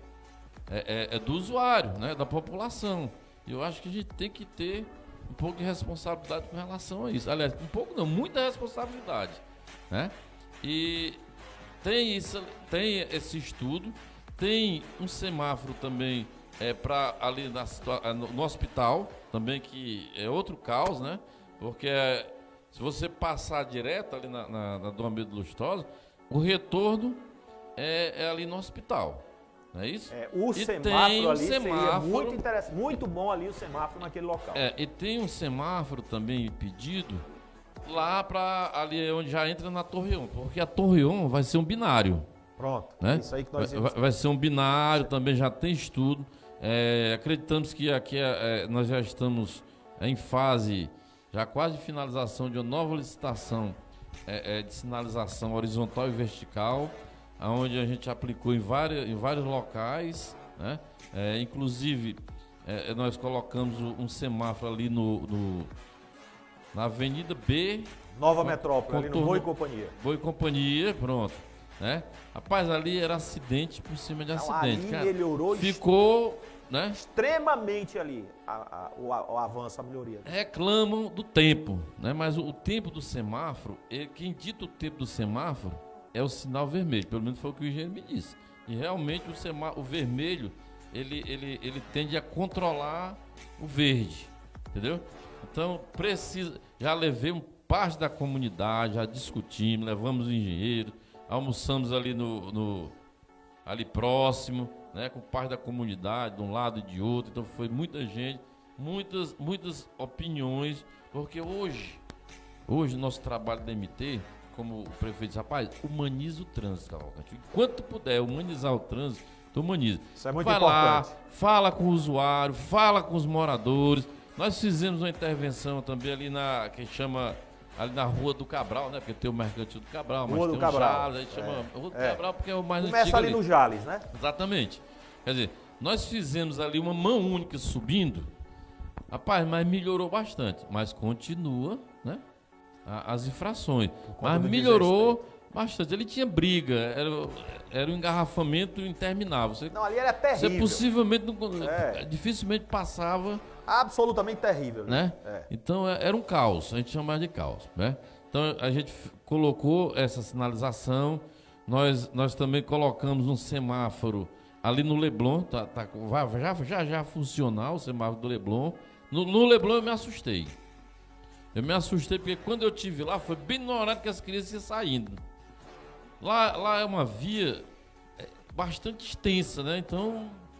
é, é, é do usuário, né? Da população. E eu acho que a gente tem que ter um pouco de responsabilidade com relação a isso. Aliás, um pouco não, muita responsabilidade, né? E tem isso, tem esse estudo, tem um semáforo também é, para ali na, no, no hospital, também que é outro caos, né? Porque é, se você passar direto ali na, na, na Dom Amedo Lustosa, o retorno é, é ali no hospital, não é isso? É, o E semáforo tem um ali seria semáforo- muito interessante, muito bom ali o semáforo naquele local. É, e tem um semáforo também pedido lá para ali onde já entra na Torreon, porque a Torreon vai ser um binário. Pronto, Né? isso aí que nós vai, íamos... vai- vai ser um binário, também já tem estudo. É, acreditamos que aqui é, é, nós já estamos em fase, já quase de finalização de uma nova licitação é, é, de sinalização horizontal e vertical, onde a gente aplicou em, várias, em vários locais, né? É, inclusive é, nós colocamos um semáforo ali no, no- na Avenida B, Nova Metrópole, ali no contorno- Boi e Companhia. Boa e Companhia, pronto, né? Rapaz, ali era acidente por cima de Não, acidente, ali cara. melhorou Ficou, né? extremamente ali a- a- o, a- o avanço, a melhoria. Reclamam do tempo, né? Mas o, o tempo do semáforo, ele- quem dita o tempo do semáforo é o sinal vermelho, pelo menos foi o que o engenheiro me disse. E realmente o, semá o vermelho, ele, ele, ele tende a controlar o verde, entendeu? Então, precisa. Já levei um parte da comunidade, já discutimos, levamos o engenheiro, almoçamos ali no, no ali próximo, né, com parte da comunidade, de um lado e de outro. Então foi muita gente, muitas, muitas opiniões, porque hoje, hoje o nosso trabalho da M T, como o prefeito disse, rapaz, humaniza o trânsito, Cavalcante. Enquanto puder humanizar o trânsito, tu humaniza. Isso é muito Vai importante. lá, fala com o usuário, fala com os moradores. Nós fizemos uma intervenção também ali na, que chama, ali na Rua do Cabral, né? Porque tem o Mercantil do Cabral, mas Rua tem do o Cabral. Jales, a gente chama Rua do é. Cabral porque é o mais Começa antigo ali no Jales, né? Exatamente. Quer dizer, nós fizemos ali uma mão única subindo, rapaz, mas melhorou bastante, mas continua, né? a- As infrações. Mas do melhorou bastante. Ele tinha briga, era, era um engarrafamento interminável. Você, Não, ali era você terrível. possivelmente, não, É. dificilmente passava, Absolutamente terrível. né? É. Então é- era um caos, a gente chama de caos, né? Então a gente f- colocou essa sinalização, nós, nós também colocamos um semáforo ali no Leblon, tá, tá, vai- já, já já funcional o semáforo do Leblon. No, no Leblon eu me assustei. Eu me assustei porque quando eu tive lá foi bem no horário que as crianças iam saindo. Lá, lá é uma via é, bastante extensa, né? Então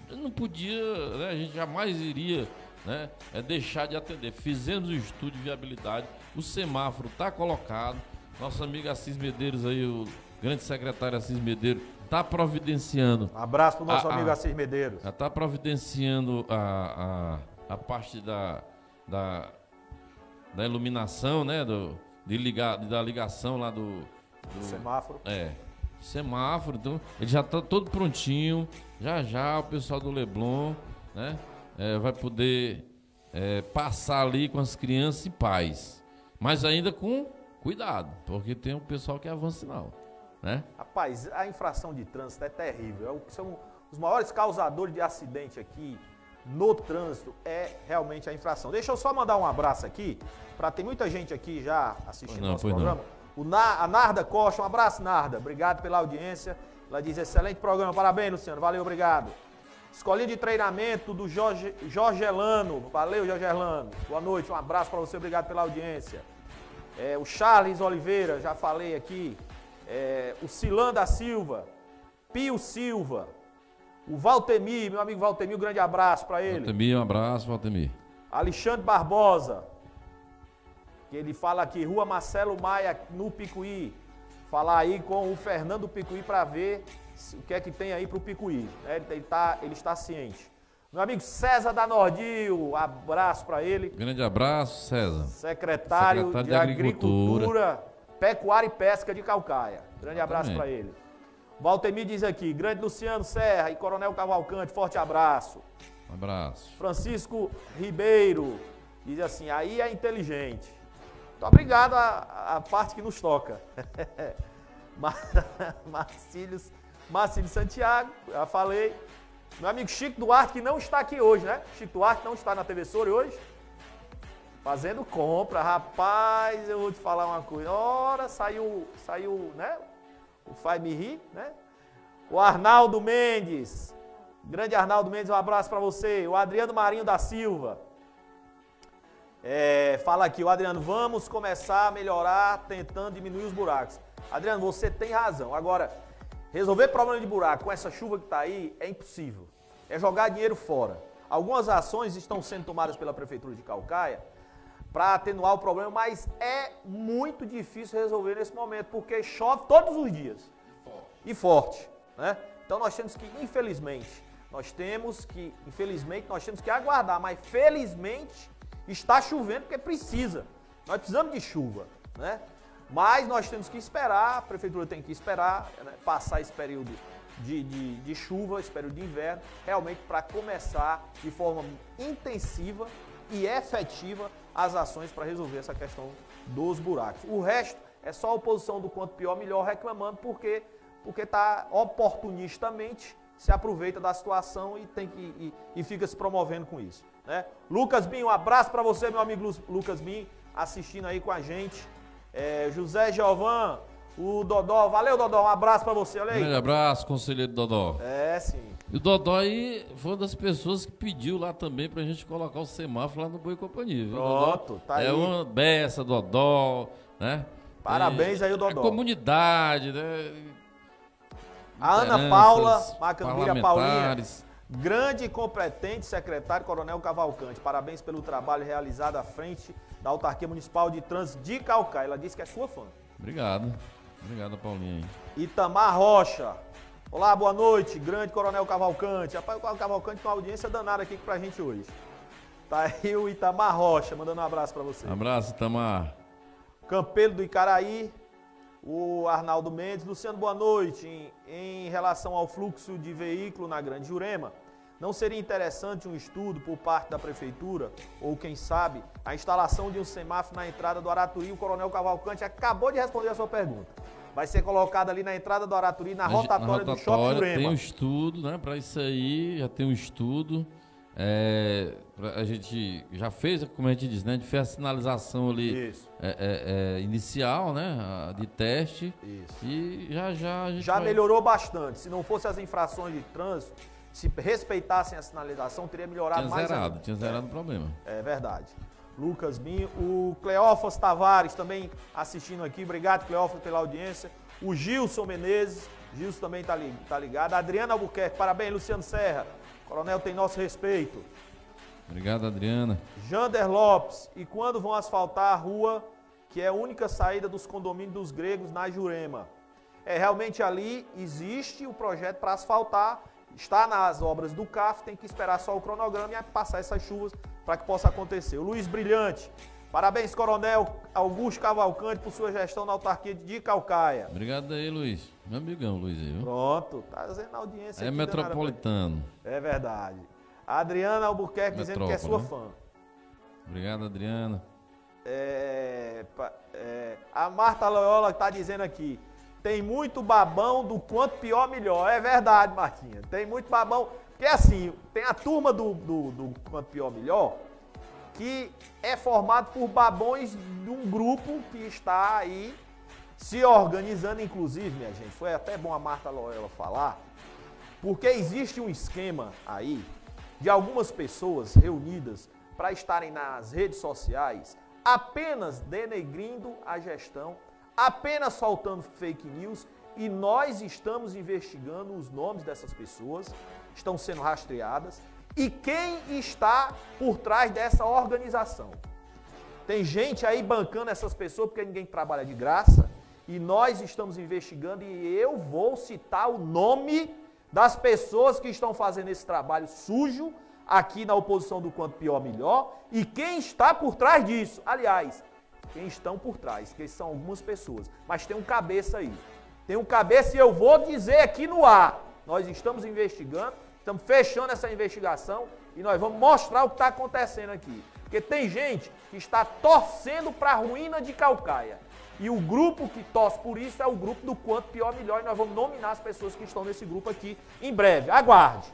não podia, né, a gente jamais iria, né, é deixar de atender. Fizemos o estudo de viabilidade, o semáforo está colocado, nosso amigo Assis Medeiros aí, o grande secretário Assis Medeiros, está providenciando. Um abraço para o nosso a, amigo a, Assis Medeiros. Já está providenciando a, a, a parte da, da, da iluminação, né, do, de ligar, da ligação lá do, do semáforo. É, semáforo, então ele já está todo prontinho. Já já o pessoal do Leblon, né, é, vai poder é, passar ali com as crianças em paz, mas ainda com cuidado, porque tem um pessoal que avança sinal, né? Rapaz, a infração de trânsito é terrível. É o que são os maiores causadores de acidente aqui no trânsito, é realmente a infração. Deixa eu só mandar um abraço aqui, para ter muita gente aqui já assistindo não, nosso programa. O Na, a Narda Costa, um abraço, Narda. Obrigado pela audiência. Ela diz, excelente programa, parabéns, Luciano, valeu, obrigado. Escolinha de treinamento do Jorge, Jorge Elano, valeu, Jorge Elano. Boa noite, um abraço para você, obrigado pela audiência. É, o Charles Oliveira, já falei aqui. É, o Cilan da Silva, Pio Silva, o Valtemir, meu amigo Valtemir, um grande abraço para ele. Valtemir, um abraço, Valtemir. Alexandre Barbosa, que ele fala aqui, Rua Marcelo Maia, no Picuí. Falar aí com o Fernando Picuí para ver o que é que tem aí para o Picuí. Né? Ele, tá, ele está ciente. Meu amigo César da Nordil, abraço para ele. Grande abraço, César. Secretário, Secretário de, de Agricultura, Agricultura, Pecuária e Pesca de Calcaia. Grande abraço para ele. Valtemir diz aqui, grande Luciano Serra e Coronel Cavalcante, forte abraço. Um abraço. Francisco Ribeiro diz assim, aí é inteligente. Muito obrigado a, a parte que nos toca. Marcílios, Marcílio Santiago, já falei. Meu amigo Chico Duarte, que não está aqui hoje, né? Chico Duarte não está na T V Souri hoje. Fazendo compra, rapaz, eu vou te falar uma coisa. Ora, saiu, saiu, né? O Faz Me Rir, né? O Arnaldo Mendes. Grande Arnaldo Mendes, um abraço para você. O Adriano Marinho da Silva. É, fala aqui, o Adriano, vamos começar a melhorar tentando diminuir os buracos. Adriano, você tem razão. Agora, resolver problema de buraco com essa chuva que está aí é impossível. É jogar dinheiro fora. Algumas ações estão sendo tomadas pela Prefeitura de Calcaia para atenuar o problema, mas é muito difícil resolver nesse momento, porque chove todos os dias. E forte, né? Então nós temos que, infelizmente, nós temos que, infelizmente, nós temos que aguardar, mas felizmente está chovendo porque precisa. Nós precisamos de chuva, né? Mas nós temos que esperar, a Prefeitura tem que esperar, né, passar esse período de, de, de chuva, esse período de inverno, realmente para começar de forma intensiva e efetiva as ações para resolver essa questão dos buracos. O resto é só a oposição do quanto pior, melhor reclamando, porque porque está oportunistamente se aproveita da situação e, tem que, e, e fica se promovendo com isso. Né? Lucas Bin, um abraço para você, meu amigo Lucas Bin, assistindo aí com a gente. É, José Giovan, o Dodó, valeu Dodó, um abraço para você, olha aí. Um grande abraço, conselheiro Dodó. É, sim. E o Dodó aí foi uma das pessoas que pediu lá também pra gente colocar o semáforo lá no Boi Companhia. Viu? Pronto, Dodó tá aí. É uma beça, Dodó, né? Parabéns e, aí o Dodó. A comunidade, né? A Ana Paula Macambira Paulinha, grande e competente secretário Coronel Cavalcante. Parabéns pelo trabalho realizado à frente da Autarquia Municipal de Trânsito de Calcaia. Ela disse que é sua fã. Obrigado. Obrigado, Paulinha. Itamar Rocha. Olá, boa noite, grande Coronel Cavalcante. Rapaz, o Coronel Cavalcante tem uma audiência danada aqui pra gente hoje. Tá aí o Itamar Rocha, mandando um abraço pra você. Um abraço, Itamar. Campelo do Icaraí. O Arnaldo Mendes. Luciano, boa noite. Em, em relação ao fluxo de veículo na Grande Jurema, não seria interessante um estudo por parte da Prefeitura, ou quem sabe, a instalação de um semáforo na entrada do Araturi? O Coronel Cavalcante acabou de responder a sua pergunta. Vai ser colocado ali na entrada do Araturi, na rotatória, na rotatória do Shopping Jurema. Tem um estudo, né? Para isso aí, já tem um estudo. É, a gente já fez, como a gente diz, né? A gente fez a sinalização ali é, é, é, inicial, né? De teste. Isso. E já já a gente Já vai... melhorou bastante. Se não fosse as infrações de trânsito, se respeitassem a sinalização, teria melhorado tinha mais zerado, ainda. Tinha zerado o problema. É verdade. Lucas Binho, o Cleófas Tavares também assistindo aqui. Obrigado, Cleófas, pela audiência. O Gilson Menezes, Gilson também está ligado. A Adriana Albuquerque, parabéns, Luciano Serra. Coronel tem nosso respeito. Obrigado, Adriana. Jander Lopes, e quando vão asfaltar a rua, que é a única saída dos condomínios dos gregos na Jurema? É, realmente ali existe o projeto para asfaltar, está nas obras do C A F, tem que esperar só o cronograma e passar essas chuvas para que possa acontecer. O Luiz Brilhante, parabéns, Coronel Augusto Cavalcante, por sua gestão na autarquia de Calcaia. Obrigado aí, Luiz. Meu amigão, Luiz aí, viu? Pronto, tá fazendo audiência. É metropolitano. É verdade. A Adriana Albuquerque dizendo que é sua fã. Obrigado, Adriana. É, é, a Marta Loyola está dizendo aqui, tem muito babão do quanto pior, melhor. É verdade, Martinha. Tem muito babão. Porque assim, tem a turma do, do, do quanto pior, melhor, que é formado por babões de um grupo que está aí se organizando, inclusive, minha gente. Foi até bom a Marta Loyola falar, porque existe um esquema aí de algumas pessoas reunidas para estarem nas redes sociais apenas denegrindo a gestão, apenas soltando fake news, e nós estamos investigando os nomes dessas pessoas, estão sendo rastreadas, e quem está por trás dessa organização. Tem gente aí bancando essas pessoas porque ninguém trabalha de graça, e nós estamos investigando, e eu vou citar o nome das pessoas que estão fazendo esse trabalho sujo aqui na oposição do quanto pior, melhor, e quem está por trás disso. Aliás, quem estão por trás, que são algumas pessoas, mas tem um cabeça aí. Tem um cabeça e eu vou dizer aqui no ar. Nós estamos investigando, estamos fechando essa investigação e nós vamos mostrar o que está acontecendo aqui. Porque tem gente que está torcendo para a ruína de Calcaia. E o grupo que torce por isso é o grupo do quanto pior, melhor, e nós vamos nominar as pessoas que estão nesse grupo aqui em breve. Aguarde.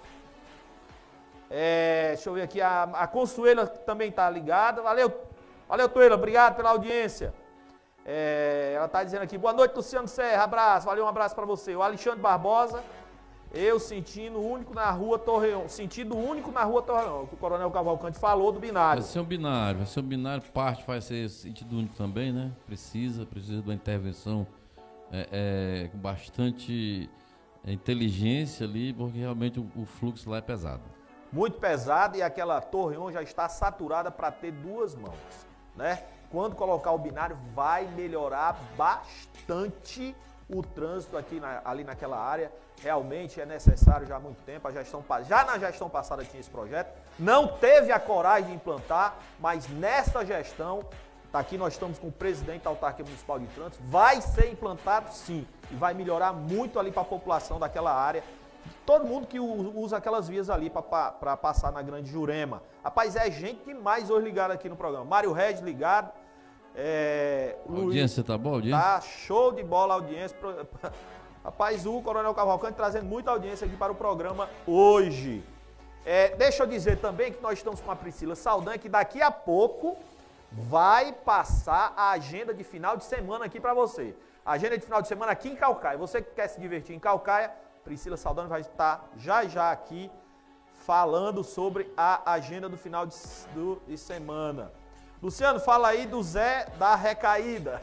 É, deixa eu ver aqui, a, a Consuela também está ligada. Valeu, valeu, Tuela, obrigado pela audiência. É, ela está dizendo aqui, boa noite, Luciano Serra, abraço, valeu, um abraço para você. O Alexandre Barbosa, eu sentindo único na rua Torreão, sentido único na rua Torreão, que o Coronel Cavalcante falou do binário. Vai ser um binário, vai ser um binário, parte vai ser sentido único também, né? Precisa, precisa de uma intervenção é, é, com bastante inteligência ali, porque realmente o, o fluxo lá é pesado. Muito pesado, e aquela Torreão já está saturada para ter duas mãos, né? Quando colocar o binário, vai melhorar bastante o trânsito aqui na, ali naquela área. Realmente é necessário já há muito tempo. A gestão, já na gestão passada tinha esse projeto, não teve a coragem de implantar, mas nesta gestão, tá aqui nós estamos com o presidente da Autarquia Municipal de Trânsito, vai ser implantado sim, e vai melhorar muito ali para a população daquela área. Todo mundo que usa aquelas vias ali para passar na Grande Jurema. Rapaz, é gente demais hoje ligado aqui no programa. Mário Regis ligado. É, a audiência tá boa, audiência? Tá show de bola a audiência. Rapaz, o Coronel Cavalcante trazendo muita audiência aqui para o programa hoje. É, deixa eu dizer também que nós estamos com a Priscila Saldanha, que daqui a pouco vai passar a agenda de final de semana aqui para você. A agenda de final de semana aqui em Calcaia. Você que quer se divertir em Calcaia, Priscila Saldanha vai estar já já aqui falando sobre a agenda do final de, do, de semana. Luciano, fala aí do Zé da Recaída.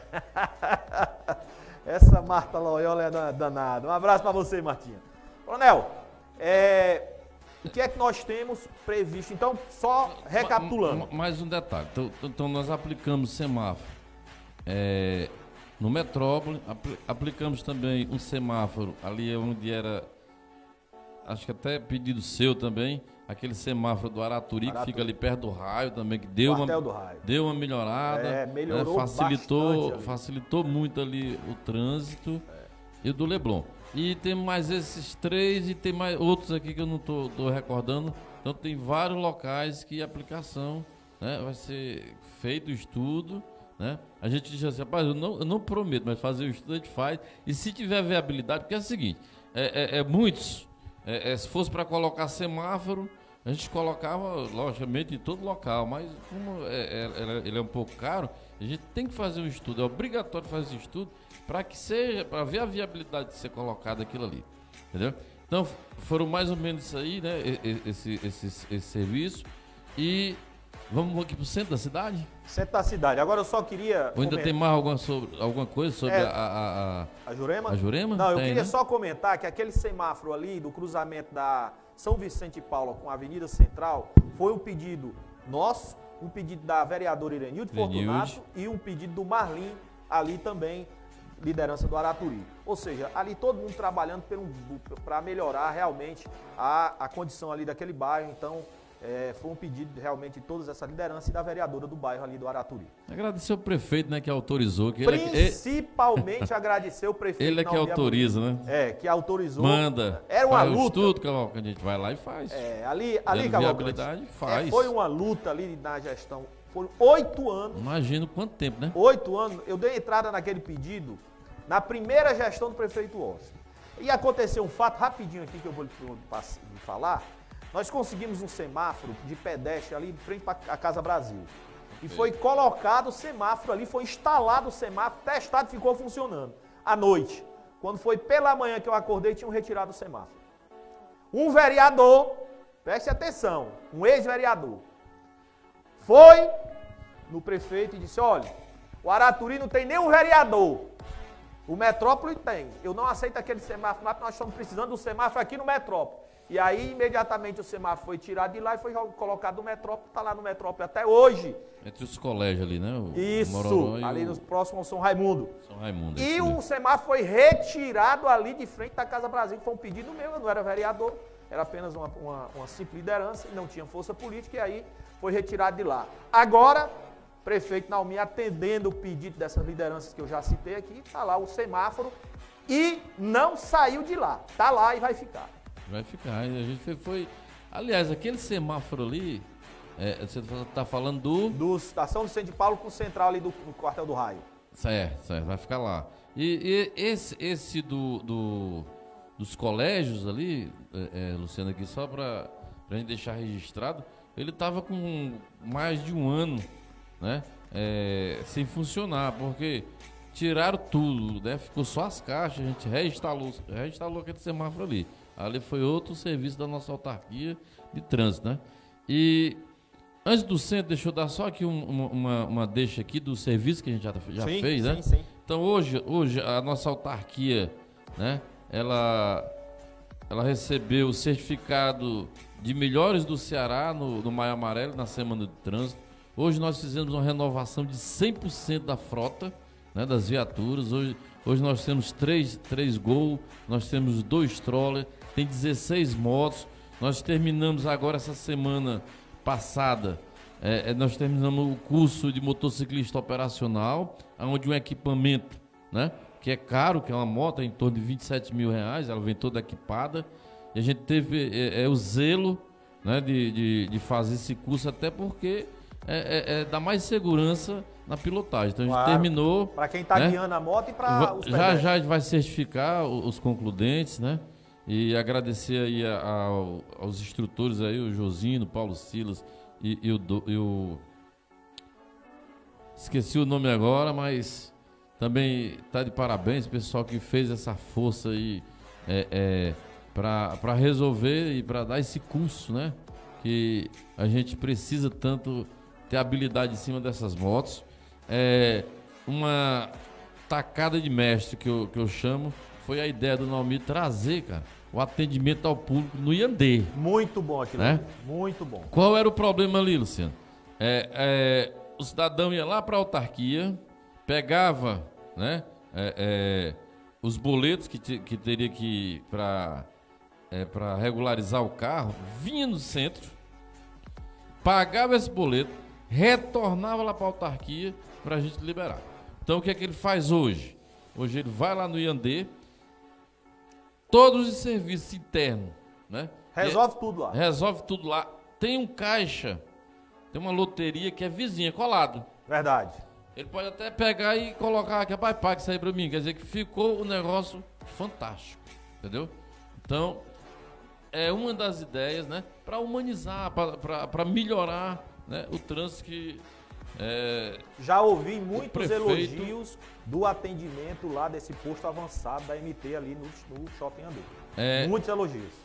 Essa Marta Loyola é danada. Um abraço para você, Martinha. Coronel, é, o que é que nós temos previsto? Então, só recapitulando. Mais um detalhe. Então, então nós aplicamos semáforo é, no Metrópole, apl aplicamos também um semáforo ali onde era, acho que até pedido seu também, aquele semáforo do Araturi, Araturi. que fica ali perto do raio também, que deu, uma, do raio. deu uma melhorada, é, melhorou né, facilitou, ali. facilitou muito ali o trânsito é. e o do Leblon. E tem mais esses três e tem mais outros aqui que eu não estou recordando. Então tem vários locais que a aplicação, né, vai ser feito o estudo. Né? A gente diz assim, rapaz, eu não, eu não prometo, mas fazer o estudo a gente faz. E se tiver viabilidade, porque é o seguinte, é, é, é muitos, é, é, se fosse para colocar semáforo, a gente colocava, logicamente, em todo local, mas como é, é, ele é um pouco caro, a gente tem que fazer um estudo, é obrigatório fazer esse estudo para que seja, para ver a viabilidade de ser colocado aquilo ali, entendeu? Então, foram mais ou menos isso aí, né, esse, esse, esse, esse serviço, e Vamos aqui pro centro da cidade? Centro da cidade. Agora eu só queria... Ou ainda comentar. tem mais alguma, sobre, alguma coisa sobre É, a, a, a, a Jurema? a Jurema? Não, eu Tem, queria né? só comentar que aquele semáforo ali do cruzamento da São Vicente e Paula com a Avenida Central foi um pedido nosso, um pedido da vereadora Irenilde Fortunato e um pedido do Marlim ali também, liderança do Araturi. Ou seja, ali todo mundo trabalhando para melhorar realmente a, a condição ali daquele bairro. Então, é, foi um pedido realmente de todas essas lideranças e da vereadora do bairro ali do Araturi. Agradecer o prefeito, né, que autorizou. Que ele, Principalmente agradecer o prefeito. ele é que autoriza, né? É, que autorizou. Manda. Era uma faz luta. tudo que a gente vai lá e faz. É, ali, ali Dando Cavalcante, viabilidade, faz. é, foi uma luta ali na gestão. Foram oito anos. Imagina quanto tempo, né? Oito anos. Eu dei entrada naquele pedido na primeira gestão do prefeito Oscar. E aconteceu um fato rapidinho aqui que eu vou lhe falar. Nós conseguimos um semáforo de pedestre ali de frente à Casa Brasil. E foi colocado o semáforo ali, foi instalado o semáforo, testado e ficou funcionando. À noite, quando foi pela manhã que eu acordei, tinham retirado o semáforo. Um vereador, preste atenção, um ex-vereador, foi no prefeito e disse, olha, o Araturi não tem nenhum vereador. O Metrópole tem. Eu não aceito aquele semáforo lá, porque nós estamos precisando do semáforo aqui no Metrópole. E aí, imediatamente, o semáforo foi tirado de lá e foi colocado no Metrópole, está lá no Metrópole até hoje. Entre os colégios ali, né? O, Isso, o ali o... nos próximos ao São Raimundo. São Raimundo. E o semáforo foi retirado ali de frente da Casa Brasil, que foi um pedido meu, eu não era vereador, era apenas uma, uma, uma simples liderança, e não tinha força política, e aí foi retirado de lá. Agora, o prefeito Naumi atendendo o pedido dessas lideranças que eu já citei aqui, está lá o semáforo e não saiu de lá, está lá e vai ficar. Vai ficar. A gente foi, foi... Aliás, aquele semáforo ali, é, você está falando do... Do Estação Vicente de Paulo com o central ali do, do Quartel do Raio. Certo, certo, vai ficar lá. E, e esse, esse do, do, dos colégios ali, é, é, Luciano, aqui só para a gente deixar registrado, ele estava com mais de um ano, né, é, sem funcionar, porque tiraram tudo, né, ficou só as caixas, a gente reinstalou, reinstalou aquele semáforo ali. Ali foi outro serviço da nossa autarquia de trânsito, né? E antes do centro, deixa eu dar só aqui um, uma, uma, uma deixa aqui do serviço que a gente já, já sim, fez, sim, né? Sim. Então hoje, hoje a nossa autarquia, né? Ela, ela recebeu o certificado de melhores do Ceará no, no Maio Amarelo, na Semana do Trânsito. Hoje nós fizemos uma renovação de cem por cento da frota, né, das viaturas. Hoje, hoje nós temos três, três Gol, nós temos dois Troller, tem dezesseis motos. Nós terminamos agora essa semana passada, é, nós terminamos o curso de motociclista operacional, onde um equipamento, né, que é caro, que é uma moto, é em torno de vinte e sete mil reais, ela vem toda equipada. E a gente teve é, é, o zelo, né, de, de, de fazer esse curso, até porque é, é, é, dá mais segurança na pilotagem. Então a gente claro, terminou. Para quem está, né, guiando a moto e para os Já já a gente vai certificar os concludentes, né? E agradecer aí a, a, aos instrutores aí, o Josino, Paulo Silas e, e, o, e o... Esqueci o nome agora, mas também tá de parabéns o pessoal que fez essa força aí é, é, para resolver e para dar esse curso, né? Que a gente precisa tanto ter habilidade em cima dessas motos. É, uma tacada de mestre que eu, que eu chamo foi a ideia do Naumi trazer, cara, o atendimento ao público no Iandê. Muito bom aquilo, né? Muito bom. Qual era o problema ali, Luciano? É, é, o cidadão ia lá para a autarquia, pegava, né, é, é, os boletos que, te, que teria que para é, para regularizar o carro, vinha no centro, pagava esse boleto, retornava lá para a autarquia para a gente liberar. Então o que é que ele faz hoje? Hoje ele vai lá no Iandê, todos os serviços internos, né? Resolve e, tudo lá. Resolve tudo lá. Tem um caixa, tem uma loteria que é vizinha, colado. Verdade. Ele pode até pegar e colocar aqui, rapaz, paga isso aí pra mim. Quer dizer que ficou um negócio fantástico, entendeu? Então, é uma das ideias, né? Para humanizar, para melhorar, né, o trânsito que... É, já ouvi muitos prefeito... elogios do atendimento lá desse posto avançado da M T ali no, no Shopping Andê. É, muitos elogios.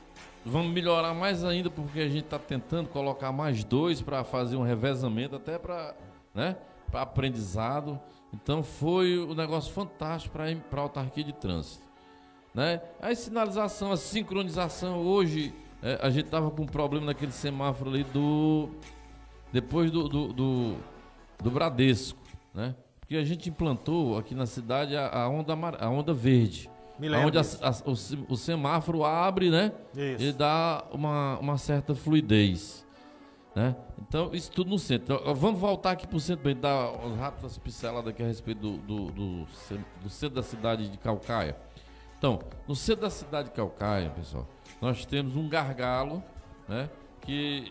vamos melhorar mais ainda, porque a gente está tentando colocar mais dois para fazer um revezamento, até para, né, para aprendizado. Então foi um negócio fantástico para a autarquia de trânsito, né? A sinalização, a sincronização, hoje é, a gente estava com um problema naquele semáforo ali do... depois do, do, do, do Bradesco, né? Porque a gente implantou aqui na cidade a, a, onda, a onda verde, onde a, a, o, o semáforo abre, né? Isso. E dá uma, uma certa fluidez, né? Então, isso tudo no centro. Então, vamos voltar aqui para o centro, para dar umas rápidas pinceladas aqui a respeito do, do, do, do centro da cidade de Caucaia. Então, no centro da cidade de Caucaia, pessoal, nós temos um gargalo, né? Que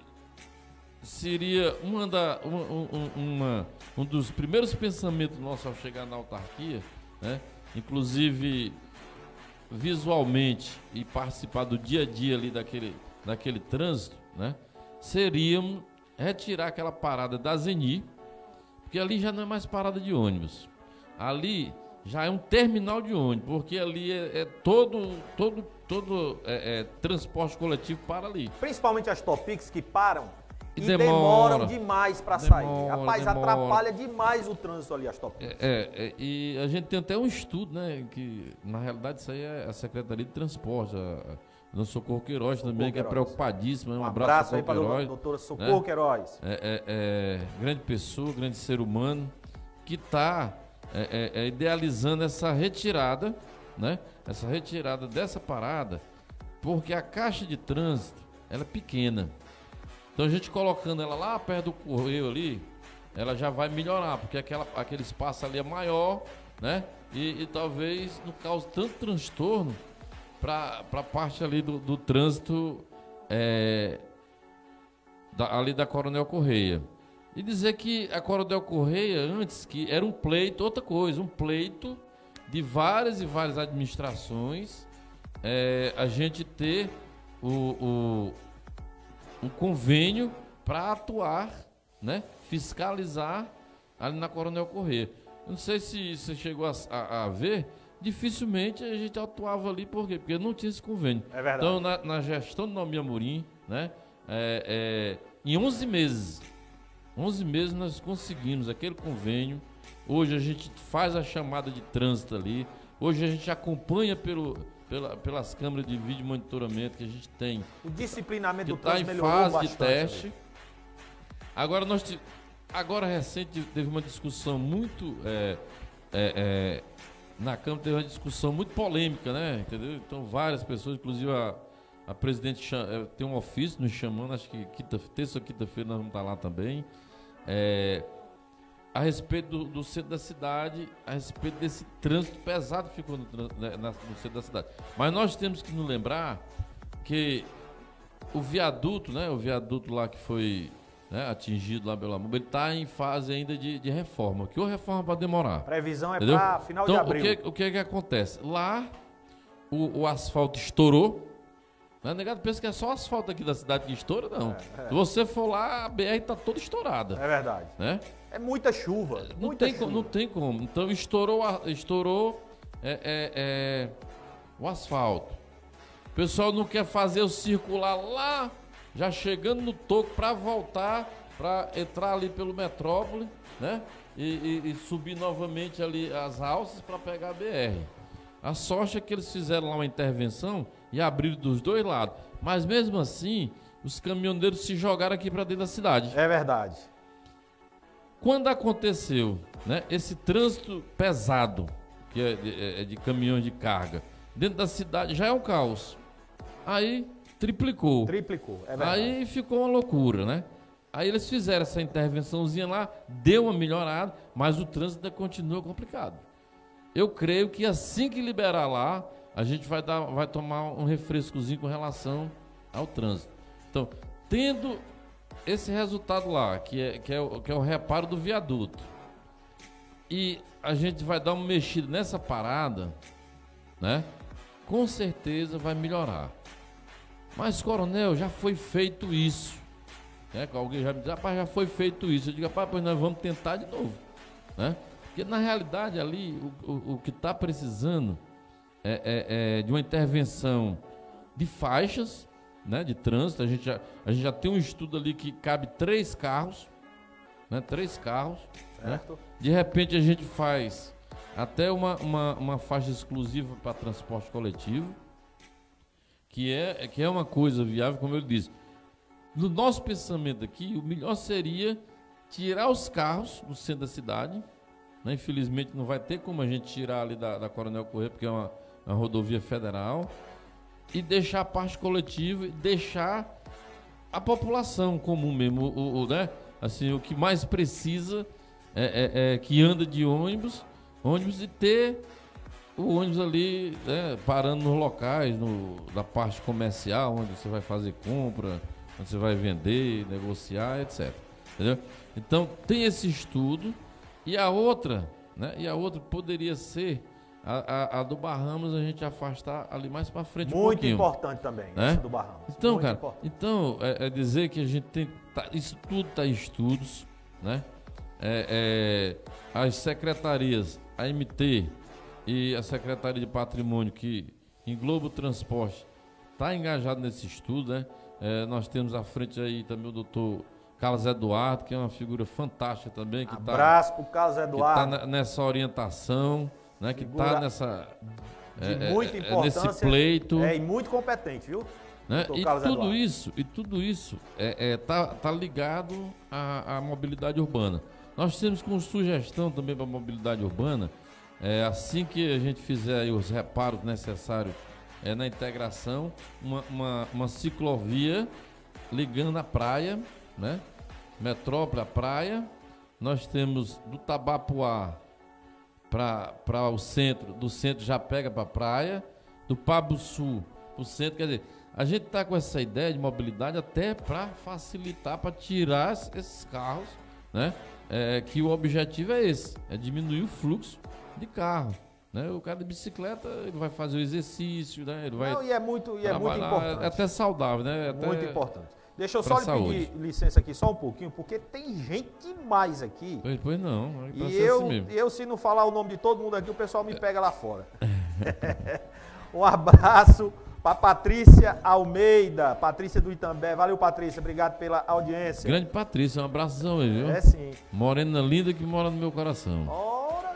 seria uma da, uma, uma, uma, um dos primeiros pensamentos nossos ao chegar na autarquia, né? Inclusive visualmente e participar do dia a dia ali daquele, daquele trânsito, né? Seríamos retirar aquela parada da Zeni, porque ali já não é mais parada de ônibus, ali já é um terminal de ônibus, porque ali é, é todo, todo, todo é, é, transporte coletivo para ali. Principalmente as Topics que param e, e demora, demoram demais para sair. Rapaz, demora. Atrapalha demais o trânsito ali, as Topics. É, é, e a gente tem até um estudo, né, que na realidade isso aí é a Secretaria de Transporte, a, a Socorro Queiroz Socorro também, Queiroz. Que é preocupadíssima. Um, um abraço, abraço aí para a doutora Socorro, né? Queiroz. É, é, é, grande pessoa, grande ser humano, que está é, é, é, idealizando essa retirada, né? Essa retirada dessa parada, porque a caixa de trânsito ela é pequena. Então a gente colocando ela lá perto do correio ali, ela já vai melhorar, porque aquela, aquele espaço ali é maior, né? E, e talvez não cause tanto transtorno para a parte ali do, do trânsito é, da, ali da Coronel Correia. E dizer que a Coronel Correia, antes, que era um pleito, outra coisa, um pleito de várias e várias administrações, é, a gente ter o, o, um convênio para atuar, né, fiscalizar ali na Coronel Correia. Não sei se você chegou a, a, a ver, dificilmente a gente atuava ali, por quê? Porque não tinha esse convênio. É verdade. Então, na, na gestão do Naomi Amorim, né, é, é, em onze meses, onze meses nós conseguimos aquele convênio. Hoje a gente faz a chamada de trânsito ali. Hoje a gente acompanha pelo, pela, pelas câmeras de vídeo monitoramento que a gente tem. O disciplinamento do trânsito melhorou bastante. Está em fase de teste. Ali. Agora, nós, agora recente teve uma discussão muito... É, é, é, na Câmara teve uma discussão muito polêmica, né? Entendeu? Então várias pessoas, inclusive a, a presidente chama, tem um ofício nos chamando, acho que quinta, terça ou quinta-feira nós vamos estar lá também, é, a respeito do, do centro da cidade, a respeito desse trânsito pesado que ficou no, né, na, no centro da cidade. Mas nós temos que nos lembrar que o viaduto, né? O viaduto lá que foi... né, atingido lá pelo amor, ele está em fase ainda de, de reforma, que ou reforma para demorar. Previsão é para final então, de abril. O que, o que é que acontece? Lá o, o asfalto estourou, né? Negado pensa que é só o asfalto aqui da cidade que estoura, não. É, é. Se você for lá, a B R está toda estourada. É verdade. Né? É muita chuva. Não, muita tem, chuva. não tem como. Então estourou, estourou é, é, é, o asfalto. O pessoal não quer fazer o circular lá, já chegando no toco para voltar, para entrar ali pelo Metrópole, né? E, e, e subir novamente ali as alças para pegar a B R. A sorte é que eles fizeram lá uma intervenção e abriram dos dois lados. Mas mesmo assim, os caminhoneiros se jogaram aqui para dentro da cidade. É verdade. Quando aconteceu, né, esse trânsito pesado, que é de, é de caminhões de carga, dentro da cidade, já é um caos. Aí... Triplicou. Triplicou, é verdade. Aí ficou uma loucura, né? Aí eles fizeram essa intervençãozinha lá, deu uma melhorada, mas o trânsito ainda continua complicado. Eu creio que assim que liberar lá, a gente vai, dar, vai tomar um refrescozinho com relação ao trânsito. Então, tendo esse resultado lá, que é, que é, o, que é o reparo do viaduto, e a gente vai dar uma mexida nessa parada, né? Com certeza vai melhorar. Mas, coronel, já foi feito isso. Né? Alguém já me diz, rapaz, já foi feito isso. Eu digo, rapaz, pois nós vamos tentar de novo. Né? Porque, na realidade, ali, o, o, o que está precisando é, é, é de uma intervenção de faixas, né, de trânsito. A gente, já, a gente já tem um estudo ali que cabe três carros, né, três carros. Certo. Né? De repente a gente faz até uma, uma, uma faixa exclusiva para transporte coletivo, que é, que é uma coisa viável, como eu disse. No nosso pensamento aqui, o melhor seria tirar os carros do centro da cidade, né? Infelizmente não vai ter como a gente tirar ali da, da Coronel Corrêa, porque é uma, uma rodovia federal, e deixar a parte coletiva, e deixar a população comum mesmo, o, o, né? Assim, o que mais precisa é, é, é que anda de ônibus, ônibus e ter o ônibus ali, né, parando nos locais, no, da parte comercial, onde você vai fazer compra, onde você vai vender, negociar, etcétera. Entendeu? Então tem esse estudo. E a outra, né? E a outra poderia ser a, a, a do Bahamas, a gente afastar ali mais para frente. Muito um pouquinho, importante também, né? Essa do Bahamas. Então, Muito cara, importante. então é, é dizer que a gente tem. Tá, isso tudo está em estudos, né? É, é, as secretarias, a M T e a Secretaria de Patrimônio, que engloba o transporte, está engajado nesse estudo, né? É, nós temos à frente aí também o doutor Carlos Eduardo, que é uma figura fantástica também. Que Abraço tá, pro Carlos Eduardo. Que está nessa orientação, né? Que está nessa... De é, muita é, importância. nesse pleito. É, e muito competente, viu? Né? E, Carlos tudo Eduardo. isso, e tudo isso é, é, tá, tá ligado à, à mobilidade urbana. Nós temos como sugestão também para a mobilidade urbana, é, assim que a gente fizer aí os reparos necessários é, na integração, uma, uma, uma ciclovia ligando a praia, né? Metrópole à praia. Nós temos do Tabapuá para o centro, do centro já pega para a praia, do Pabo Sul para o centro, quer dizer, a gente está com essa ideia de mobilidade até para facilitar, para tirar esses carros, né? É, que o objetivo é esse, é diminuir o fluxo de carro, né? O cara de bicicleta, ele vai fazer o exercício, né? Ele vai Não, e é muito, e é muito importante. É até saudável, né? Até muito importante. Deixa eu só lhe saúde. pedir licença aqui só um pouquinho, porque tem gente demais aqui. Pois, pois não, é pra E ser eu, assim mesmo. eu, se não falar o nome de todo mundo aqui, o pessoal me pega lá fora. Um abraço para Patrícia Almeida, Patrícia do Itambé. Valeu, Patrícia, obrigado pela audiência. Grande Patrícia, um abração aí, viu? É sim. Morena linda que mora no meu coração. Ora.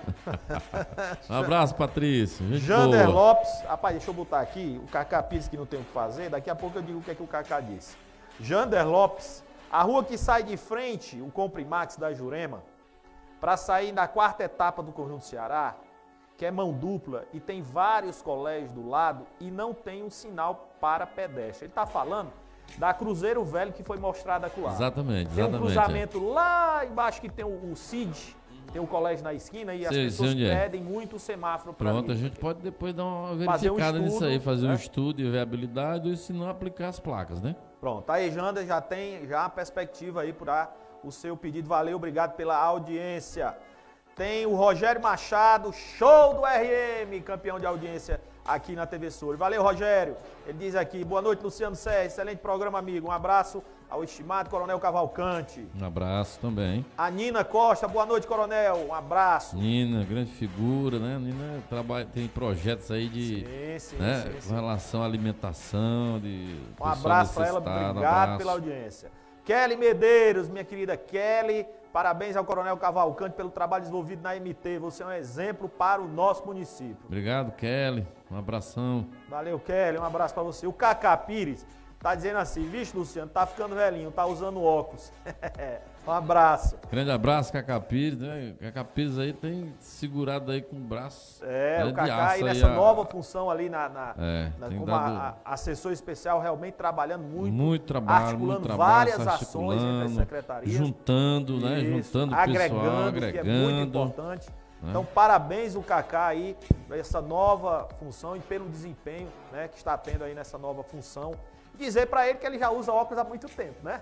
Um abraço, Patrícia. Gente Jander boa. Lopes, rapaz, deixa eu botar aqui, o Cacá Pires que não tem o que fazer, daqui a pouco eu digo o que é que o Cacá disse. Jander Lopes, a rua que sai de frente, o Comprimax da Jurema, para sair da quarta etapa do Conjunto Ceará, que é mão dupla e tem vários colégios do lado e não tem um sinal para pedestre. Ele está falando da Cruzeiro Velho que foi mostrada lá. Exatamente, Tem um exatamente. cruzamento é. lá embaixo que tem o, o C I D, tem o colégio na esquina e as Sei, pessoas sei onde é. pedem muito o semáforo para Pronto, a gente pode depois dar uma Fazer um verificada nisso estudo, aí, fazer né? um estudo e viabilidade, e se não aplicar as placas, né? Pronto, aí Jander já tem já a perspectiva aí para o seu pedido. Valeu, obrigado pela audiência. Tem o Rogério Machado, show do R M, campeão de audiência aqui na T V Souri. Valeu, Rogério. Ele diz aqui, boa noite, Luciano Sérgio, excelente programa, amigo. Um abraço ao estimado Coronel Cavalcante. Um abraço também. A Nina Costa, boa noite, Coronel. Um abraço. Nina, grande figura, né? Nina trabalha, tem projetos aí de, Sim, sim, né? sim, com sim. relação à alimentação, de Um abraço para ela, obrigado um abraço. pela audiência. Kelly Medeiros, minha querida Kelly, parabéns ao Coronel Cavalcante pelo trabalho desenvolvido na M T. Você é um exemplo para o nosso município. Obrigado, Kelly. Um abração. Valeu, Kelly. Um abraço para você. O Cacá Pires tá dizendo assim, vixe, Luciano, tá ficando velhinho, tá usando óculos. Um abraço. Grande abraço, Cacá Pires, né? Cacá Pires aí tem segurado aí com o braço. É, né, o de Cacá aí aço nessa a- nova função ali na, na, É, na- tem como dado a, a- assessor especial, realmente trabalhando muito, muito trabalho, articulando muito trabalho, várias se ações entre as articulando, secretarias. juntando, né? Isso, Juntando o agregando, pessoal, que é muito agregando. importante. Então, parabéns o Cacá aí, por essa nova função e pelo desempenho, né, que está tendo aí nessa nova função. Dizer para ele que ele já usa óculos há muito tempo, né?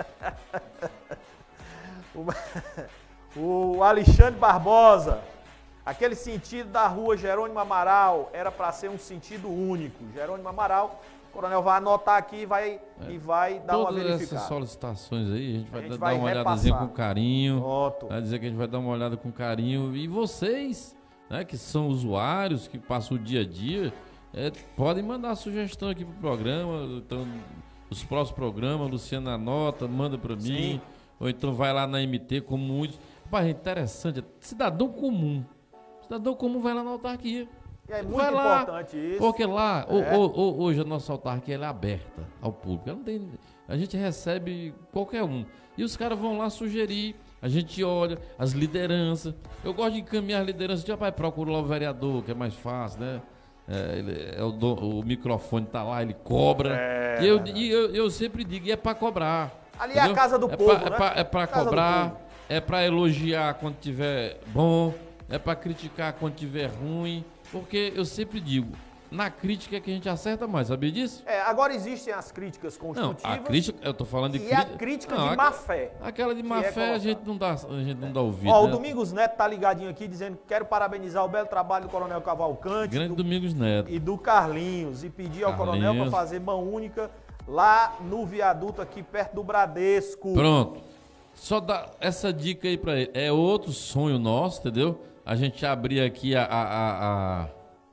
o, o Alexandre Barbosa, aquele sentido da rua Jerônimo Amaral era para ser um sentido único. Jerônimo Amaral, o coronel vai anotar aqui e vai, e vai dar uma Todas verificada. essas solicitações aí, a gente vai A gente dar vai uma olhadazinha repassar. com carinho. Pronto. Vai dizer que a gente vai dar uma olhada com carinho. E vocês, né, que são usuários, que passam o dia a dia, é, podem mandar sugestão aqui pro programa. Então, os próximos programas, Luciano anota, manda para mim, ou então vai lá na M T, como muitos. Rapaz, é interessante, cidadão comum. Cidadão comum vai lá na autarquia. E é muito vai lá, importante isso. Porque lá, é. o, o, hoje a nossa autarquia ela é aberta ao público. Ela não tem, a gente recebe qualquer um. E os caras vão lá sugerir, a gente olha as lideranças. Eu gosto de encaminhar as lideranças. Já vai procurar lá o vereador, que é mais fácil, né? É, ele, é o, do, o microfone tá lá, ele cobra. É, e eu, e eu, eu sempre digo, e é para cobrar. Ali entendeu? é a casa do é povo, pra, né? É para é pra cobrar, é para elogiar quando tiver bom, é para criticar quando tiver ruim. Porque eu sempre digo, na crítica é que a gente acerta mais, sabia disso? É, agora existem as críticas construtivas. Não, a crítica, eu tô falando de e crítica. a crítica não, de a, má fé. Aquela de má é fé a gente não dá, a gente não dá ouvido. Ó, né? o Domingos Neto tá ligadinho aqui dizendo que quero parabenizar o belo trabalho do Coronel Cavalcante. Grande do, Domingos Neto. E do Carlinhos. E pedir ao Carlinhos. Coronel para fazer mão única lá no viaduto aqui perto do Bradesco. Pronto. Só dá essa dica aí pra ele. É outro sonho nosso, entendeu? A gente abrir aqui a, a, a, a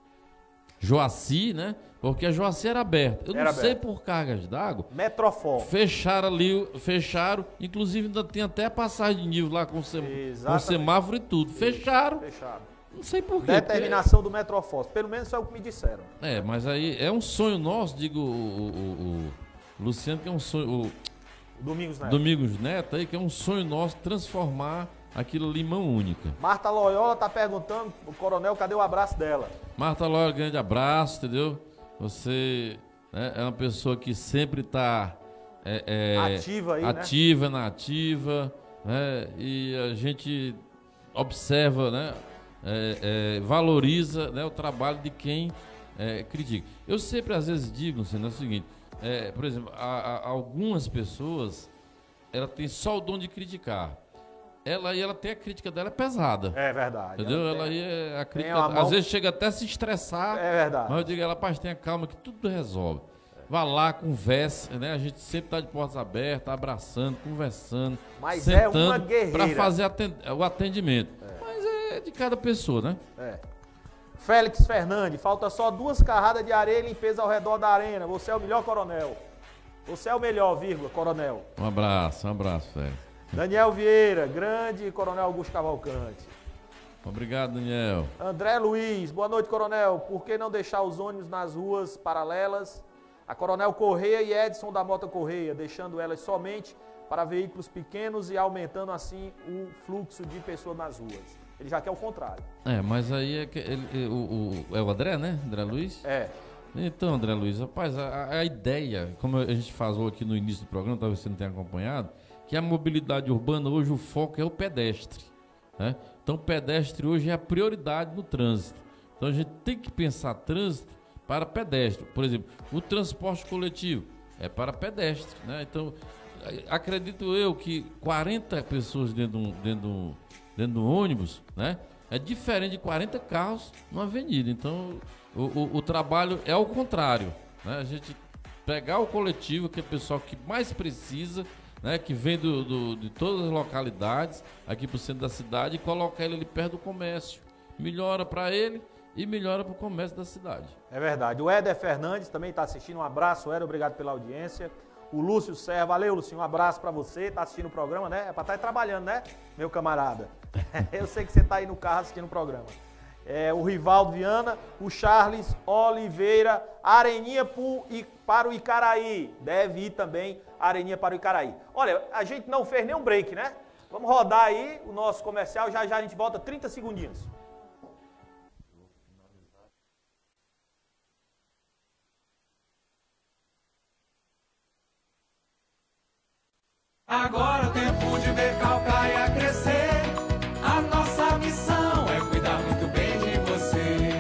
Joaci, né? Porque a Joaci era aberta. Eu Era não sei aberta. por cargas d'água. Metrofor. Fecharam ali, fecharam. Inclusive ainda tem até a passagem de nível lá com, sem, com Exatamente. semáforo e tudo. Fecharam. Fechado. Não sei por quê. Determinação do Metrofor. Pelo menos foi o que me disseram. Porque... É, mas aí é um sonho nosso, digo o, o, o, o Luciano, que é um sonho. O Domingos Neto. Domingos Neto aí, que é um sonho nosso transformar aquilo ali em mão única. Marta Loyola tá perguntando, o Coronel, cadê o abraço dela? Marta Loyola, grande abraço, entendeu? Você né, é uma pessoa que sempre está é, é, Ativa aí, ativa né? na ativa, né? E a gente observa, né? É, é, valoriza, né, o trabalho de quem é, critica. Eu sempre às vezes digo, assim, é o seguinte, é, por exemplo, a, a, algumas pessoas ela tem só o dom de criticar. Ela aí ela tem a crítica dela pesada. É verdade. Entendeu? Ela Ela tem- aí é a crítica, uma mão- às vezes chega até a se estressar. É verdade. Mas eu digo, ela, rapaz, tenha calma que tudo resolve. Vá lá, converse, né? A gente sempre está de portas abertas, abraçando, conversando, Mas é uma sentando guerreira. para fazer aten- o atendimento. Mas é de cada pessoa, né? É. Félix Fernandes, falta só duas carradas de areia e limpeza ao redor da arena. Você é o melhor, Coronel. Você é o melhor, vírgula, Coronel. Um abraço, um abraço, velho. Daniel Vieira, grande Coronel Augusto Cavalcante. Obrigado, Daniel. André Luiz, boa noite, Coronel. Por que não deixar os ônibus nas ruas paralelas a Coronel Correia e Edson da Mota Correia, deixando elas somente para veículos pequenos e aumentando assim o fluxo de pessoas nas ruas? Ele já quer o contrário. É, mas aí é que ele, ele- o, o- é o André, né? André Luiz? É. Então, André Luiz, rapaz, a, a ideia, como a gente falou aqui no início do programa, talvez você não tenha acompanhado, que a mobilidade urbana hoje o foco é o pedestre, né? Então o pedestre hoje é a prioridade no trânsito. Então a gente tem que pensar trânsito para pedestre. Por exemplo, o transporte coletivo é para pedestre, né? Então acredito eu que quarenta pessoas dentro de um, dentro de um, dentro de um ônibus, né? É diferente de quarenta carros numa avenida. Então o, o, o trabalho é ao contrário, né? A gente pegar o coletivo, que é o pessoal que mais precisa, né, que vem do, do, de todas as localidades aqui para o centro da cidade, e colocar ele ali perto do comércio. Melhora para ele e melhora para o comércio da cidade. É verdade. O Éder Fernandes também está assistindo. Um abraço, Éder. Obrigado pela audiência. O Lúcio Serra. Valeu, Lúcio. Um abraço para você. Está assistindo o programa, né? É para estar trabalhando, né, meu camarada? Eu sei que você está aí no carro assistindo o programa. É, o Rivaldo Viana, o Charles Oliveira, Areninha pro, e, para o Icaraí. Deve ir também a Areninha para o Icaraí. Olha, a gente não fez nenhum break, né? Vamos rodar aí o nosso comercial. Já já a gente volta trinta segundinhos. Agora é o tempo de ver Calcaia crescer. A nossa missão é cuidar muito bem de você.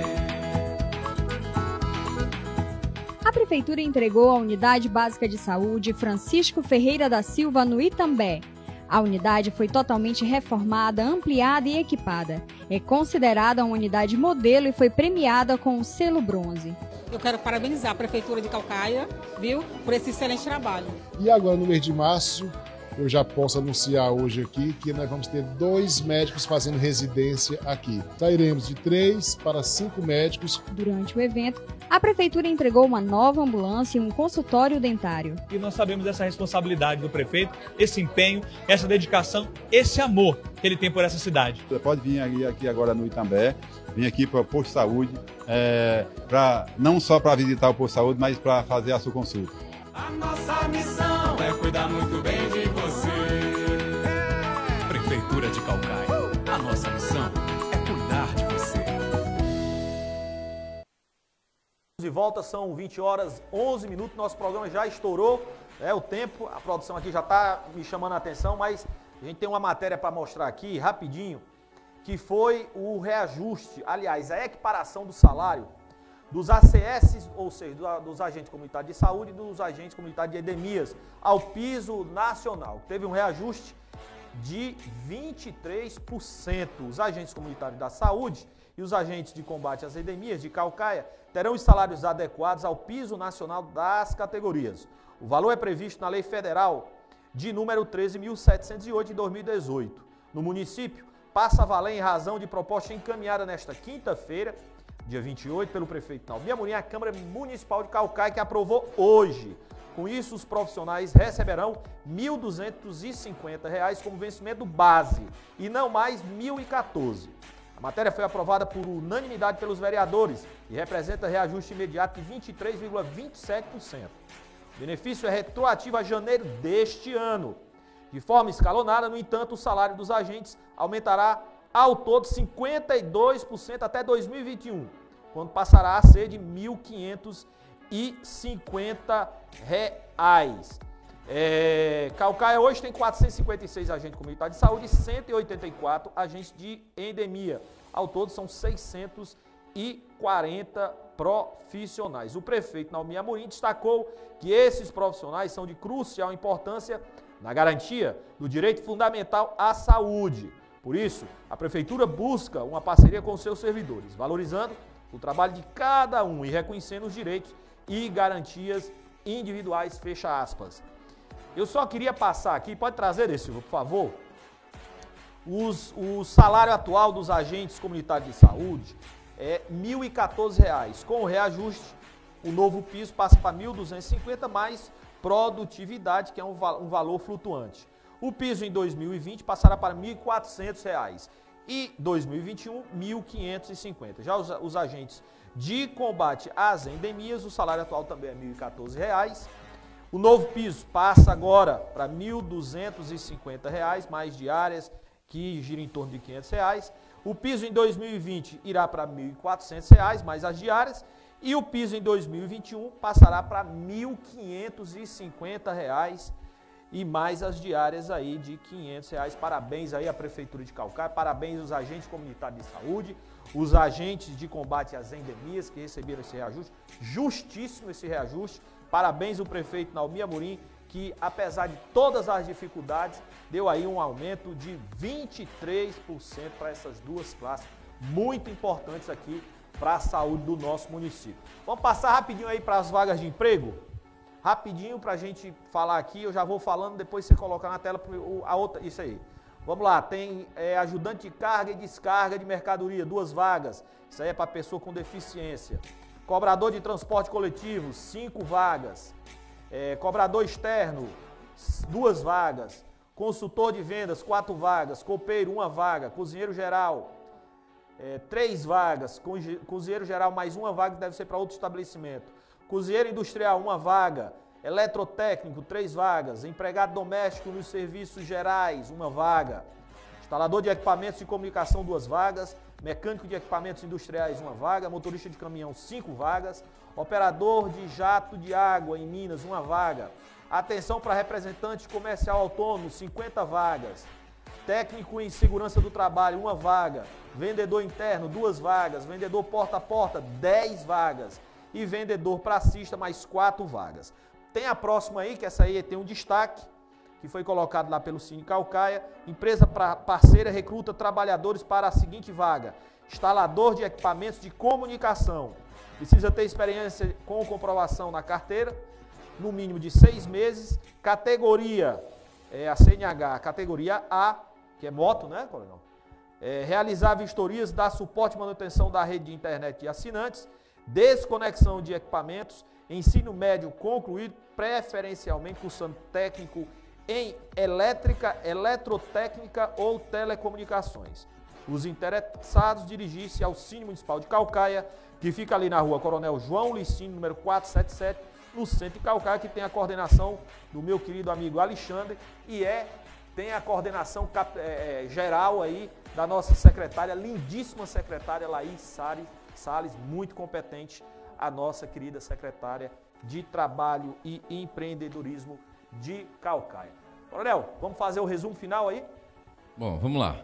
A Prefeitura entregou a Unidade Básica de Saúde Francisco Ferreira da Silva no Itambé. A unidade foi totalmente reformada, ampliada e equipada. É considerada uma unidade modelo e foi premiada com o selo bronze. Eu quero parabenizar a Prefeitura de Calcaia, viu, por esse excelente trabalho. E agora, no mês de março, eu já posso anunciar hoje aqui que nós vamos ter dois médicos fazendo residência aqui. Sairemos de três para cinco médicos. Durante o evento, a Prefeitura entregou uma nova ambulância e um consultório dentário. E nós sabemos essa responsabilidade do prefeito, esse empenho, essa dedicação, esse amor que ele tem por essa cidade. Você pode vir aqui, aqui agora no Itambé, vir aqui para o posto de saúde, é, pra, não só para visitar o posto de saúde, mas para fazer a sua consulta. A nossa missão é cuidar muito bem de você. Prefeitura de Caucaia, a nossa missão é cuidar de você. De volta, são vinte horas, onze minutos, nosso programa já estourou, é o tempo, a produção aqui já está me chamando a atenção, mas a gente tem uma matéria para mostrar aqui, rapidinho, que foi o reajuste, aliás, a equiparação do salário dos A C S, ou seja, dos agentes comunitários de saúde e dos agentes comunitários de endemias, ao piso nacional. Teve um reajuste de vinte e três por cento. Os agentes comunitários da saúde e os agentes de combate às endemias de Caucaia terão os salários adequados ao piso nacional das categorias. O valor é previsto na Lei Federal de número treze mil setecentos e oito de dois mil e dezoito. No município, passa a valer em razão de proposta encaminhada nesta quinta-feira, dia vinte e oito, pelo prefeito Naumi Amorim, a Câmara Municipal de Caucaia, que aprovou hoje. Com isso, os profissionais receberão mil duzentos e cinquenta reais como vencimento base e não mais mil e quatorze. A matéria foi aprovada por unanimidade pelos vereadores e representa reajuste imediato de vinte e três vírgula vinte e sete por cento. O benefício é retroativo a janeiro deste ano. De forma escalonada, no entanto, o salário dos agentes aumentará ao todo cinquenta e dois por cento até dois mil e vinte e um, quando passará a ser de mil quinhentos e cinquenta reais. É, Caucaia hoje tem quatrocentos e cinquenta e seis agentes comunitários de saúde e cento e oitenta e quatro agentes de endemia. Ao todo são seiscentos e quarenta profissionais. O prefeito Naumi Amorim destacou que esses profissionais são de crucial importância na garantia do direito fundamental à saúde. Por isso, a Prefeitura busca uma parceria com os seus servidores, valorizando o trabalho de cada um e reconhecendo os direitos e garantias individuais, fecha aspas. Eu só queria passar aqui, pode trazer esse, por favor, os, o salário atual dos agentes comunitários de saúde é mil e quatorze reais. Com o reajuste, o novo piso passa para mil duzentos e cinquenta mais produtividade, que é um, um valor flutuante. O piso em dois mil e vinte passará para mil e quatrocentos reais e dois mil e vinte e um, mil quinhentos e cinquenta. Já os, os agentes de combate às endemias, o salário atual também é mil e quatorze reais. O novo piso passa agora para mil duzentos e cinquenta reais, mais diárias, que gira em torno de quinhentos reais. O piso em dois mil e vinte irá para mil e quatrocentos reais, mais as diárias. E o piso em dois mil e vinte e um passará para mil quinhentos e cinquenta reais e mais as diárias aí de quinhentos reais. Parabéns aí à Prefeitura de Caucaia, parabéns aos agentes comunitários de saúde, os agentes de combate às endemias que receberam esse reajuste. Justíssimo esse reajuste. Parabéns ao prefeito Naumi Amorim, que apesar de todas as dificuldades, deu aí um aumento de vinte e três por cento para essas duas classes, muito importantes aqui para a saúde do nosso município. Vamos passar rapidinho aí para as vagas de emprego? Rapidinho para a gente falar aqui, eu já vou falando, depois você coloca na tela a outra, isso aí. Vamos lá, tem é, ajudante de carga e descarga de mercadoria, duas vagas, isso aí é para pessoa com deficiência. Cobrador de transporte coletivo, cinco vagas. É, cobrador externo, duas vagas. Consultor de vendas, quatro vagas. Copeiro, uma vaga. Cozinheiro geral, é, três vagas. Cozinheiro geral, mais uma vaga que deve ser para outro estabelecimento. Cozinheiro industrial, uma vaga. Eletrotécnico, três vagas. Empregado doméstico nos serviços gerais, uma vaga. Instalador de equipamentos de comunicação, duas vagas. Mecânico de equipamentos industriais, uma vaga. Motorista de caminhão, cinco vagas. Operador de jato de água em Minas, uma vaga. Atenção para representante comercial autônomo, cinquenta vagas. Técnico em segurança do trabalho, uma vaga. Vendedor interno, duas vagas. Vendedor porta a porta, dez vagas. E vendedor pracista, mais quatro vagas. Tem a próxima aí, que essa aí tem um destaque, que foi colocado lá pelo Cine Caucaia. Empresa parceira recruta trabalhadores para a seguinte vaga: instalador de equipamentos de comunicação. Precisa ter experiência com comprovação na carteira, no mínimo de seis meses. Categoria é, a C N H categoria A, que é moto, né, coronel? É, realizar vistorias, dar suporte e manutenção da rede de internet de assinantes, desconexão de equipamentos, ensino médio concluído, preferencialmente cursando técnico em elétrica, eletrotécnica ou telecomunicações. Os interessados dirigir-se ao Cine Municipal de Caucaia, que fica ali na rua Coronel João Licínio, número quatrocentos e setenta e sete, no centro de Caucaia, que tem a coordenação do meu querido amigo Alexandre e é, tem a coordenação é, geral aí da nossa secretária, lindíssima secretária Laís Salles, Salles, muito competente, a nossa querida secretária de Trabalho e Empreendedorismo de Caucaia. Coronel, vamos fazer o resumo final aí? Bom, vamos lá.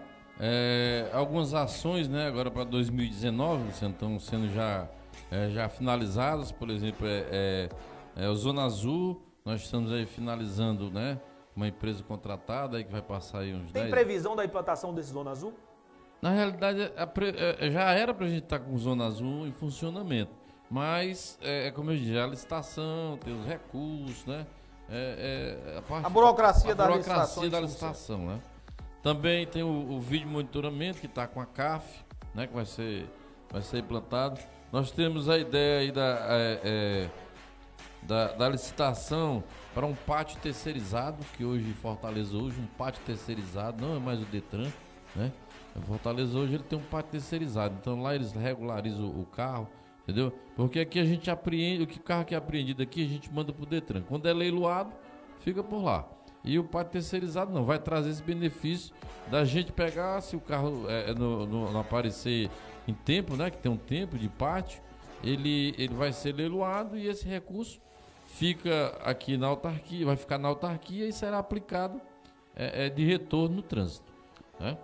É, algumas ações, né, agora para dois mil e dezenove, estão sendo já, é, já finalizadas, por exemplo, é, é, é o Zona Azul, nós estamos aí finalizando, né, uma empresa contratada aí que vai passar aí uns Tem dez... previsão da implantação desse Zona Azul? Na realidade, a pre, é, já era para a gente estar tá com Zona Azul em funcionamento, mas, é, como eu disse, a licitação, tem os recursos, né, é, é, a, parte, a burocracia, a da, burocracia licitação da licitação, né. Também tem o, o vídeo monitoramento que está com a C A F, né, que vai ser, vai ser implantado. Nós temos a ideia aí da, é, é, da, da licitação para um pátio terceirizado, que hoje Fortaleza hoje um pátio terceirizado, não é mais o Detran, né? Fortaleza hoje ele tem um pátio terceirizado, então lá eles regularizam o, o carro, entendeu? Porque aqui a gente apreende, o que carro que é apreendido aqui a gente manda para o Detran. Quando é leiloado, fica por lá. E o pátio terceirizado não, vai trazer esse benefício da gente pegar, se o carro é, no, no, não aparecer em tempo, né, que tem um tempo de pátio, ele, ele vai ser leiloado e esse recurso fica aqui na autarquia, vai ficar na autarquia e será aplicado é, é, de retorno no trânsito, né?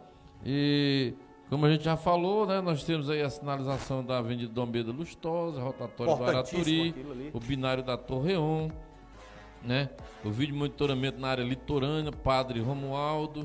E como a gente já falou, né, nós temos aí a sinalização da Avenida Dom Beda Lustosa, rotatório do Araturi, o binário da Torreon, né? O vídeo monitoramento na área litorânea, Padre Romualdo,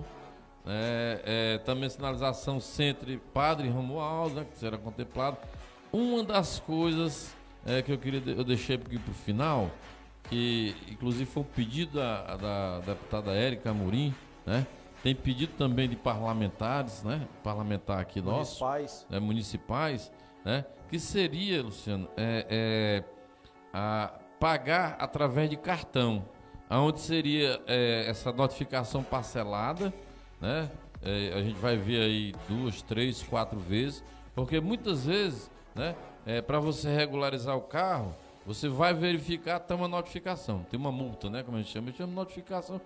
é, é, também sinalização Centro Padre Romualdo, né, que será contemplado. Uma das coisas é, que eu queria, eu deixei aqui para o final, que inclusive foi um pedido da, da, da deputada Érica Amorim, né? Tem pedido também de parlamentares, né? Parlamentar aqui nosso, municipais, né? Municipais, né? Que seria, Luciano, é, é, a pagar através de cartão, aonde seria é, essa notificação parcelada, né? É, a gente vai ver aí duas, três, quatro vezes, porque muitas vezes, né? É, para você regularizar o carro, você vai verificar, tem uma notificação, tem uma multa, né? Como a gente chama, a gente chama de notificação.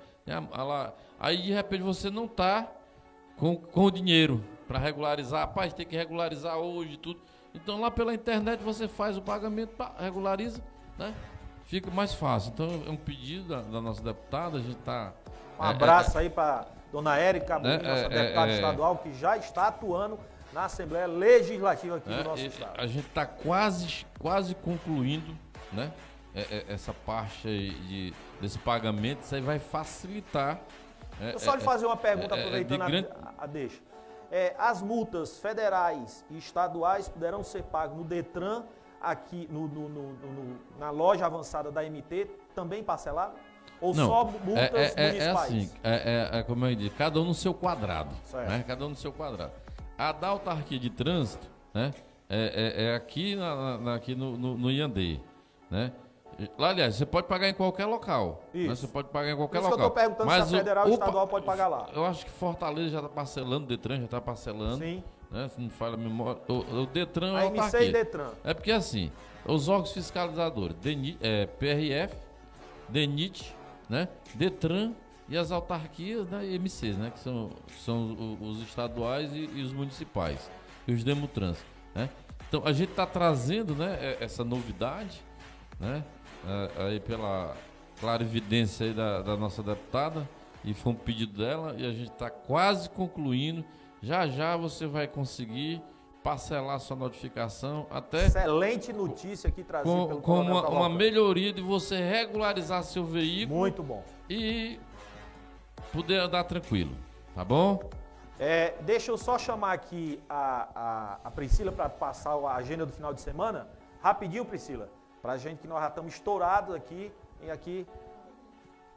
Aí de repente você não está com, com o dinheiro para regularizar, rapaz, tem que regularizar hoje tudo. Então lá pela internet você faz o pagamento, regulariza, né? Fica mais fácil. Então é um pedido da, da nossa deputada, a gente está... Um abraço é, aí para dona Érica, é, nossa é, deputada é, estadual, que já está atuando na Assembleia Legislativa aqui é, do nosso é, estado. A gente está quase, quase concluindo, né? É, é, essa parte aí de, desse pagamento, isso aí vai facilitar. É, Eu só é, lhe fazer uma pergunta, é, aproveitando de grande... a, a deixa. É, as multas federais e estaduais poderão ser pagas no Detran, aqui no, no, no, no, na loja avançada da M T, também parcelado? Ou Não, só multas é, é, municipais? É assim, é, é, é como eu disse, cada um no seu quadrado. Né? Cada um no seu quadrado. A da autarquia de trânsito, né? é, é, é aqui, na, na, aqui no, no, no Iandê, né? Lá, aliás, você pode pagar em qualquer local. Né? Você pode pagar em qualquer Por isso local. Que eu estou perguntando Mas se a federal o, e estadual pode pagar lá. Eu acho que Fortaleza já está parcelando, o Detran já está parcelando. Sim. Né? Se não falha a memória. O, o Detran a é a M C autarquia. e Detran. É porque assim, os órgãos fiscalizadores, DENIT, é, P R F, DENIT, né? Detran e as autarquias, né? E M Cs, né? Que são, são os, os estaduais e, e os municipais. E os Demutrans, né? Então a gente está trazendo, né, essa novidade, né? Aí pela clara evidência aí da, da nossa deputada, e foi um pedido dela, e a gente está quase concluindo. Já já você vai conseguir parcelar sua notificação até... Excelente notícia aqui trazida com, pelo com uma, uma melhoria de você regularizar seu veículo. Muito bom. E poder andar tranquilo, tá bom? É, deixa eu só chamar aqui a, a, a Priscila para passar a agenda do final de semana. Rapidinho, Priscila. Pra gente que nós já estamos estourados aqui. E aqui.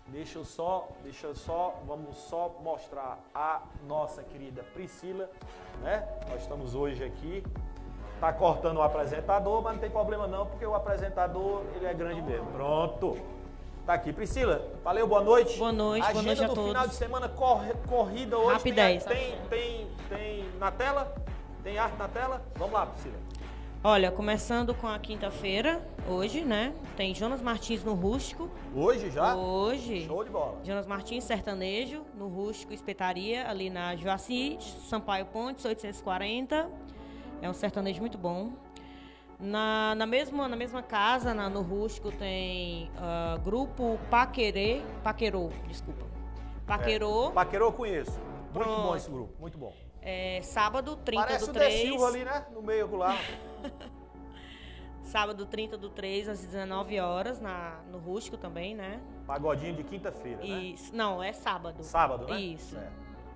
Deixa eu só, deixa eu só, vamos só mostrar a nossa querida Priscila, né? Nós estamos hoje aqui, tá cortando o apresentador, mas não tem problema não, porque o apresentador, ele é grande mesmo. Pronto. Tá aqui. Priscila, valeu, boa noite. Boa noite, Agenda boa noite a do todos. final de semana, corre, corrida hoje. Rapidez. Tem, tem, tem, tem na tela? Tem arte na tela? Vamos lá, Priscila. Olha, começando com a quinta-feira, hoje, né? Tem Jonas Martins no Rústico. Hoje já? Hoje. Show de bola. Jonas Martins sertanejo, no Rústico Espetaria, ali na Joaci, Sampaio Pontes, oitocentos e quarenta. É um sertanejo muito bom. Na, na, mesma, na mesma casa, na, no Rústico, tem uh, grupo Paquerê, Paquerô, desculpa. Paquerô. É, Paquerô eu conheço. Muito Pronto. bom esse grupo, muito bom. É, sábado, trinta Parece do o três. De Silva ali, né? No meio lá. Sábado, trinta do três, às dezenove horas, na, no Rústico também, né? Pagodinho de quinta-feira, né? Isso. Não, é sábado. Sábado, né? Isso. É.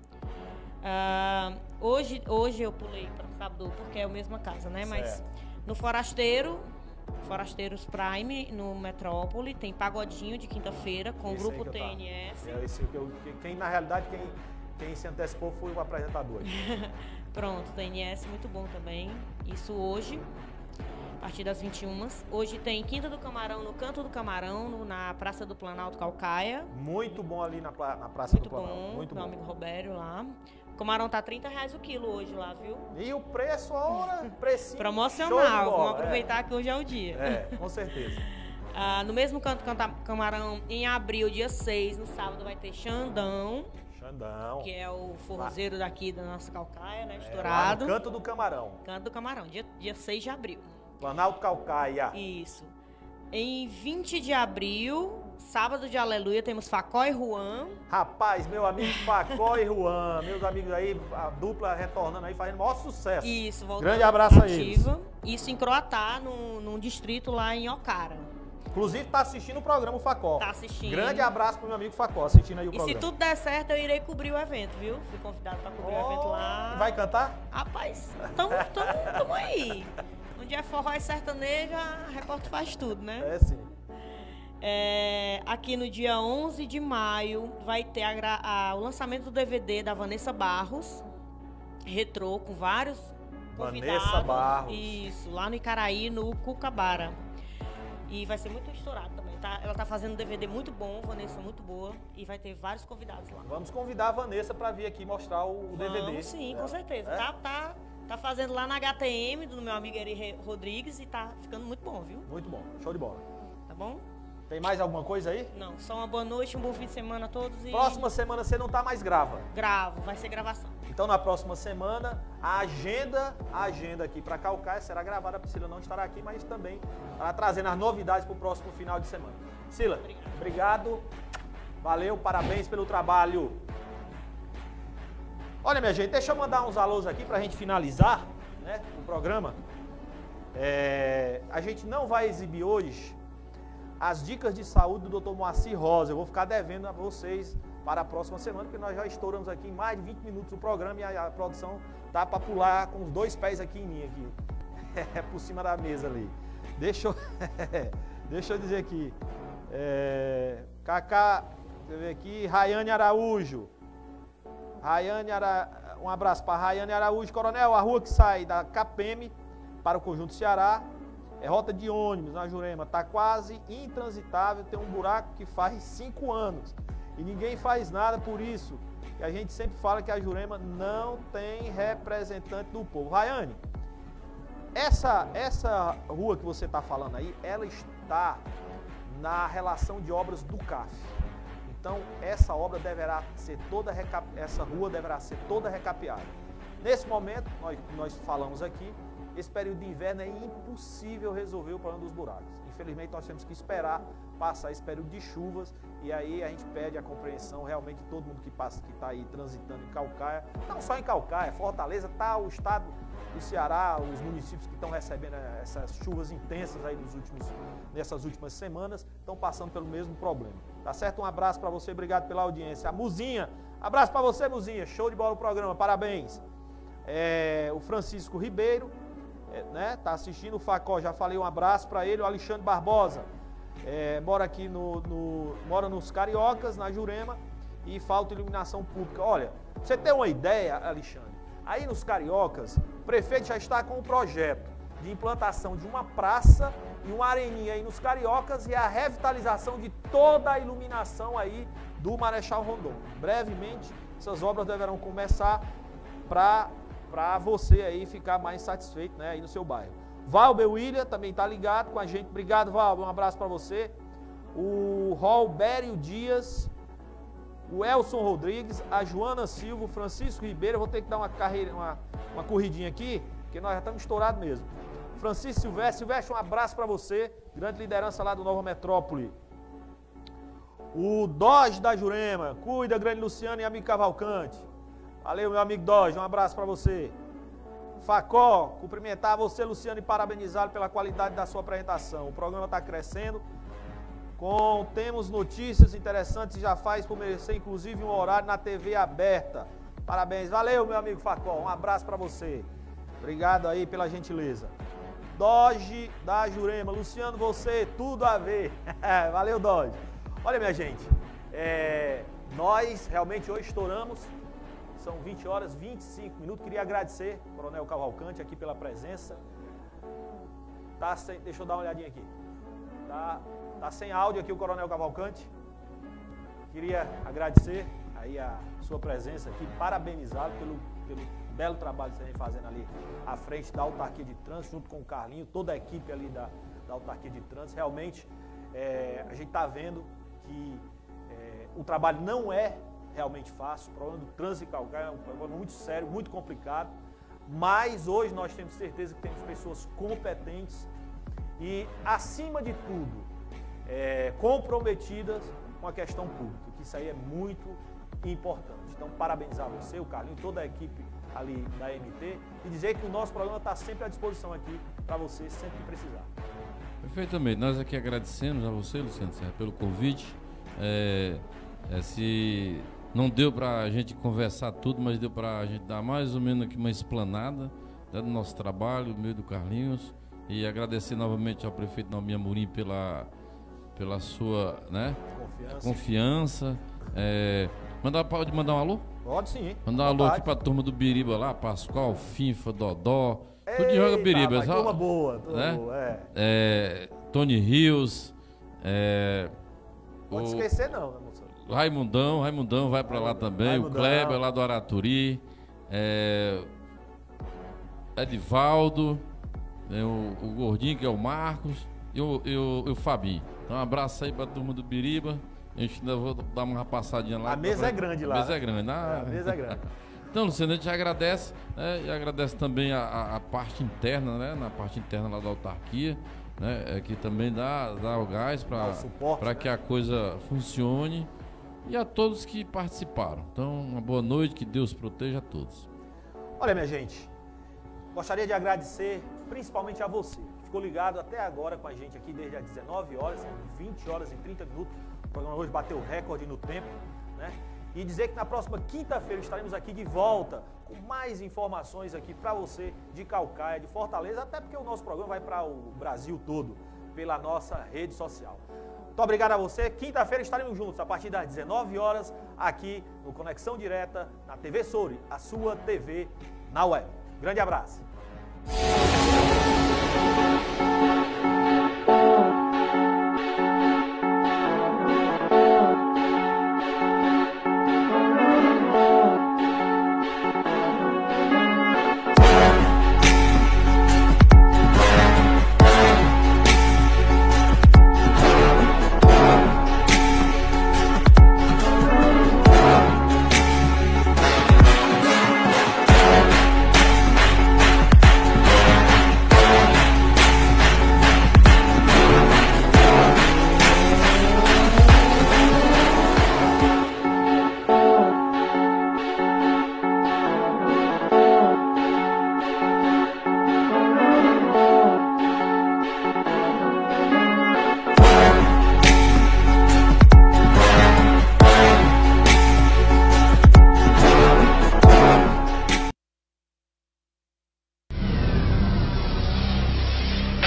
Uh, hoje, hoje eu pulei para sábado porque é a mesma casa, né? Mas Certo. no Forasteiro, Forasteiros Prime, no Metrópole, tem pagodinho de quinta-feira com o Esse aí grupo que eu T N S. tava. É esse que eu, quem, na realidade, quem, quem se antecipou foi o apresentador. Pronto, T N S muito bom também. Isso hoje, a partir das vinte e uma. Hoje tem Quinta do Camarão, no Canto do Camarão, no, na Praça do Planalto Calcaia. Muito bom ali na, na Praça Muito do Planalto. bom, Muito meu bom. amigo Robério lá. O camarão tá trinta reais o quilo hoje lá, viu? E o preço, ora, precinho. Promocional, show de bola, vamos aproveitar é. que hoje é o dia. É, com certeza. Ah, no mesmo Canto do Camarão, em abril, dia seis, no sábado, vai ter Xandão. Xandão. Que é o forrozeiro daqui da nossa Calcaia, né? É, lá Estourado. no Canto do Camarão. Canto do Camarão, dia, dia seis de abril. Planalto Calcaia. Isso. Em vinte de abril, sábado de Aleluia, temos Facó e Juan. Rapaz, meu amigo Facó e Juan, meus amigos aí, a dupla retornando aí, fazendo o maior sucesso. Isso, voltando Grande abraço a eles. ativa. Isso em Croatá, num, num distrito lá em Ocara. Inclusive, tá assistindo o programa o Facó. Tá assistindo. Grande abraço pro meu amigo Facó, assistindo aí o E programa. se tudo der certo, eu irei cobrir o evento, viu? Fui convidado pra cobrir Oh, o evento lá. Vai cantar? Rapaz, tamo, tamo, tamo aí. Onde é forró e sertanejo, a repórter faz tudo, né? É sim. É, aqui no dia onze de maio vai ter a gra- a- o lançamento do D V D da Vanessa Barros, retrô, com vários convidados. Vanessa Barros. Isso, lá no Icaraí, no Cucabara. E vai ser muito estourado também, tá? Ela tá fazendo um D V D muito bom, Vanessa muito boa, e vai ter vários convidados lá. Vamos convidar a Vanessa pra vir aqui mostrar o, o D V D. Vamos sim, com É. certeza. É? Tá, tá, tá fazendo lá na H T M, do meu amigo Eri Rodrigues, e tá ficando muito bom, viu? Muito bom, show de bola. Tá bom? Tem mais alguma coisa aí? Não, só uma boa noite, um bom fim de semana a todos e... Próxima semana você não tá mais grava. Gravo, vai ser gravação. Então na próxima semana a agenda, a agenda aqui para Calcaia será gravada. A Priscila não estará aqui, mas também estará trazendo as novidades para o próximo final de semana. Priscila, obrigado. obrigado. Valeu, parabéns pelo trabalho. Olha, minha gente, deixa eu mandar uns alôs aqui para a gente finalizar, né, o programa. É, a gente não vai exibir hoje as dicas de saúde do doutor Moacir Rosa. Eu vou ficar devendo a vocês para a próxima semana, porque nós já estouramos aqui em mais de vinte minutos o programa e a, a produção tá para pular com os dois pés aqui em mim, aqui, é por cima da mesa ali. Deixa eu, deixa eu dizer aqui, é, Cacá, deixa eu ver aqui, Rayane Araújo, Rayane Ara, um abraço para Rayane Araújo. Coronel, a rua que sai da Capeme para o Conjunto Ceará é rota de ônibus na Jurema, tá quase intransitável, tem um buraco que faz cinco anos. E ninguém faz nada por isso. E a gente sempre fala que a Jurema não tem representante do povo. Rayane, essa, essa rua que você está falando aí, ela está na relação de obras do C A F. Então, essa obra deverá ser toda, recap... essa rua deverá ser toda recapeada. Nesse momento, nós, nós falamos aqui, esse período de inverno é impossível resolver o problema dos buracos. Infelizmente, nós temos que esperar passar esse período de chuvas e aí a gente pede a compreensão realmente de todo mundo que passa, que está aí transitando em Calcaia, não só em Calcaia, Fortaleza, tá o estado do Ceará, os municípios que estão recebendo essas chuvas intensas aí nos últimos, nessas últimas semanas, estão passando pelo mesmo problema. Tá certo? Um abraço para você, obrigado pela audiência. A Muzinha, abraço para você, Muzinha, show de bola o programa, parabéns. É, o Francisco Ribeiro, é, né, tá assistindo, o Facó, já falei, um abraço para ele, o Alexandre Barbosa. é, mora aqui no, no, mora nos Cariocas, na Jurema, e falta iluminação pública. Olha, pra você ter uma ideia, Alexandre, aí nos Cariocas, o prefeito já está com um projeto de implantação de uma praça e uma areninha aí nos Cariocas e a revitalização de toda a iluminação aí do Marechal Rondon. Brevemente, essas obras deverão começar para para você aí ficar mais satisfeito, né, aí no seu bairro. Valber William também está ligado com a gente. Obrigado, Valber, um abraço para você. O Rolbério Dias, o Elson Rodrigues, a Joana Silva, o Francisco Ribeiro. Eu vou ter que dar uma, carreira, uma, uma corridinha aqui, porque nós já estamos estourados mesmo. Francisco Silvestre, Silvestre, um abraço para você, grande liderança lá do Nova Metrópole. O Dodge da Jurema, cuida, grande Luciano e amigo Cavalcante. Valeu, meu amigo Dodge, um abraço para você. Facó, cumprimentar você, Luciano, e parabenizá-lo pela qualidade da sua apresentação. O programa está crescendo, com, temos notícias interessantes e já faz por merecer, inclusive, um horário na T V aberta. Parabéns, valeu, meu amigo Facó, um abraço para você. Obrigado aí pela gentileza. Dodge da Jurema, Luciano, você, tudo a ver. Valeu, Dodge. Olha, minha gente, é, nós realmente hoje estouramos. São vinte horas, vinte e cinco minutos. Queria agradecer ao Coronel Cavalcante aqui pela presença. Tá sem, deixa eu dar uma olhadinha aqui. Tá, tá sem áudio aqui o Coronel Cavalcante. Queria agradecer aí a sua presença aqui, parabenizá-lo pelo, pelo belo trabalho que você vem fazendo ali à frente da Autarquia de Trânsito, junto com o Carlinho, toda a equipe ali da, da Autarquia de Trânsito. Realmente, é, a gente está vendo que é, o trabalho não é realmente fácil. O problema do trânsito em Calcaia é um problema muito sério, muito complicado, mas hoje nós temos certeza que temos pessoas competentes e, acima de tudo, é, comprometidas com a questão pública, que isso aí é muito importante. Então, parabenizar você, o Carlinho, toda a equipe ali da M T e dizer que o nosso programa está sempre à disposição aqui para você, sempre que precisar. Perfeitamente. Nós aqui agradecemos a você, Luciano Serra, pelo convite. É, é, se não deu para a gente conversar tudo, mas deu para a gente dar mais ou menos aqui uma explanada, né, do nosso trabalho, o meio do Carlinhos, e agradecer novamente ao prefeito Naomi Amorim pela, pela sua, né, confiança. confiança. É, mandar, pode mandar um alô? Pode sim. Mandar um alô aqui para a turma do Biriba lá, Pascoal, Finfa, Dodó. Tudo de joga Biriba. Rapaz, turma boa, turma né? boa, é. É, Tony Rios. É, Pode o, esquecer não, né, moça? Raimundão, Raimundão vai para lá também. Raimundão. O Kleber lá do Araturi. É, Edivaldo. É, o, o Gordinho, que é o Marcos. E o, e o, e o Fabinho. Então, um abraço aí para a turma do Biriba. A gente ainda vou dar uma passadinha lá. A mesa pra... é grande lá. A mesa é grande. Ah, é, a mesa é grande. Então, Luciano, a gente agradece, né, e agradece também a, a, a parte interna, né, na parte interna lá da autarquia, né, é, que também dá, dá o gás para né? que a coisa funcione, e a todos que participaram. Então, uma boa noite, que Deus proteja a todos. Olha, minha gente, gostaria de agradecer principalmente a você, que ficou ligado até agora com a gente aqui desde as dezenove horas, são vinte horas e trinta minutos, o programa hoje bateu recorde no tempo, né? E dizer que na próxima quinta-feira estaremos aqui de volta com mais informações aqui para você de Calcaia, de Fortaleza, até porque o nosso programa vai para o Brasil todo, pela nossa rede social. Muito obrigado a você. Quinta-feira estaremos juntos a partir das dezenove horas aqui no Conexão Direta na T V Souri, a sua T V na web. Grande abraço.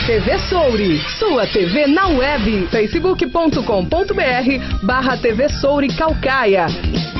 T V Souri, sua T V na web. facebook ponto com ponto br barra T V Souri Caucaia.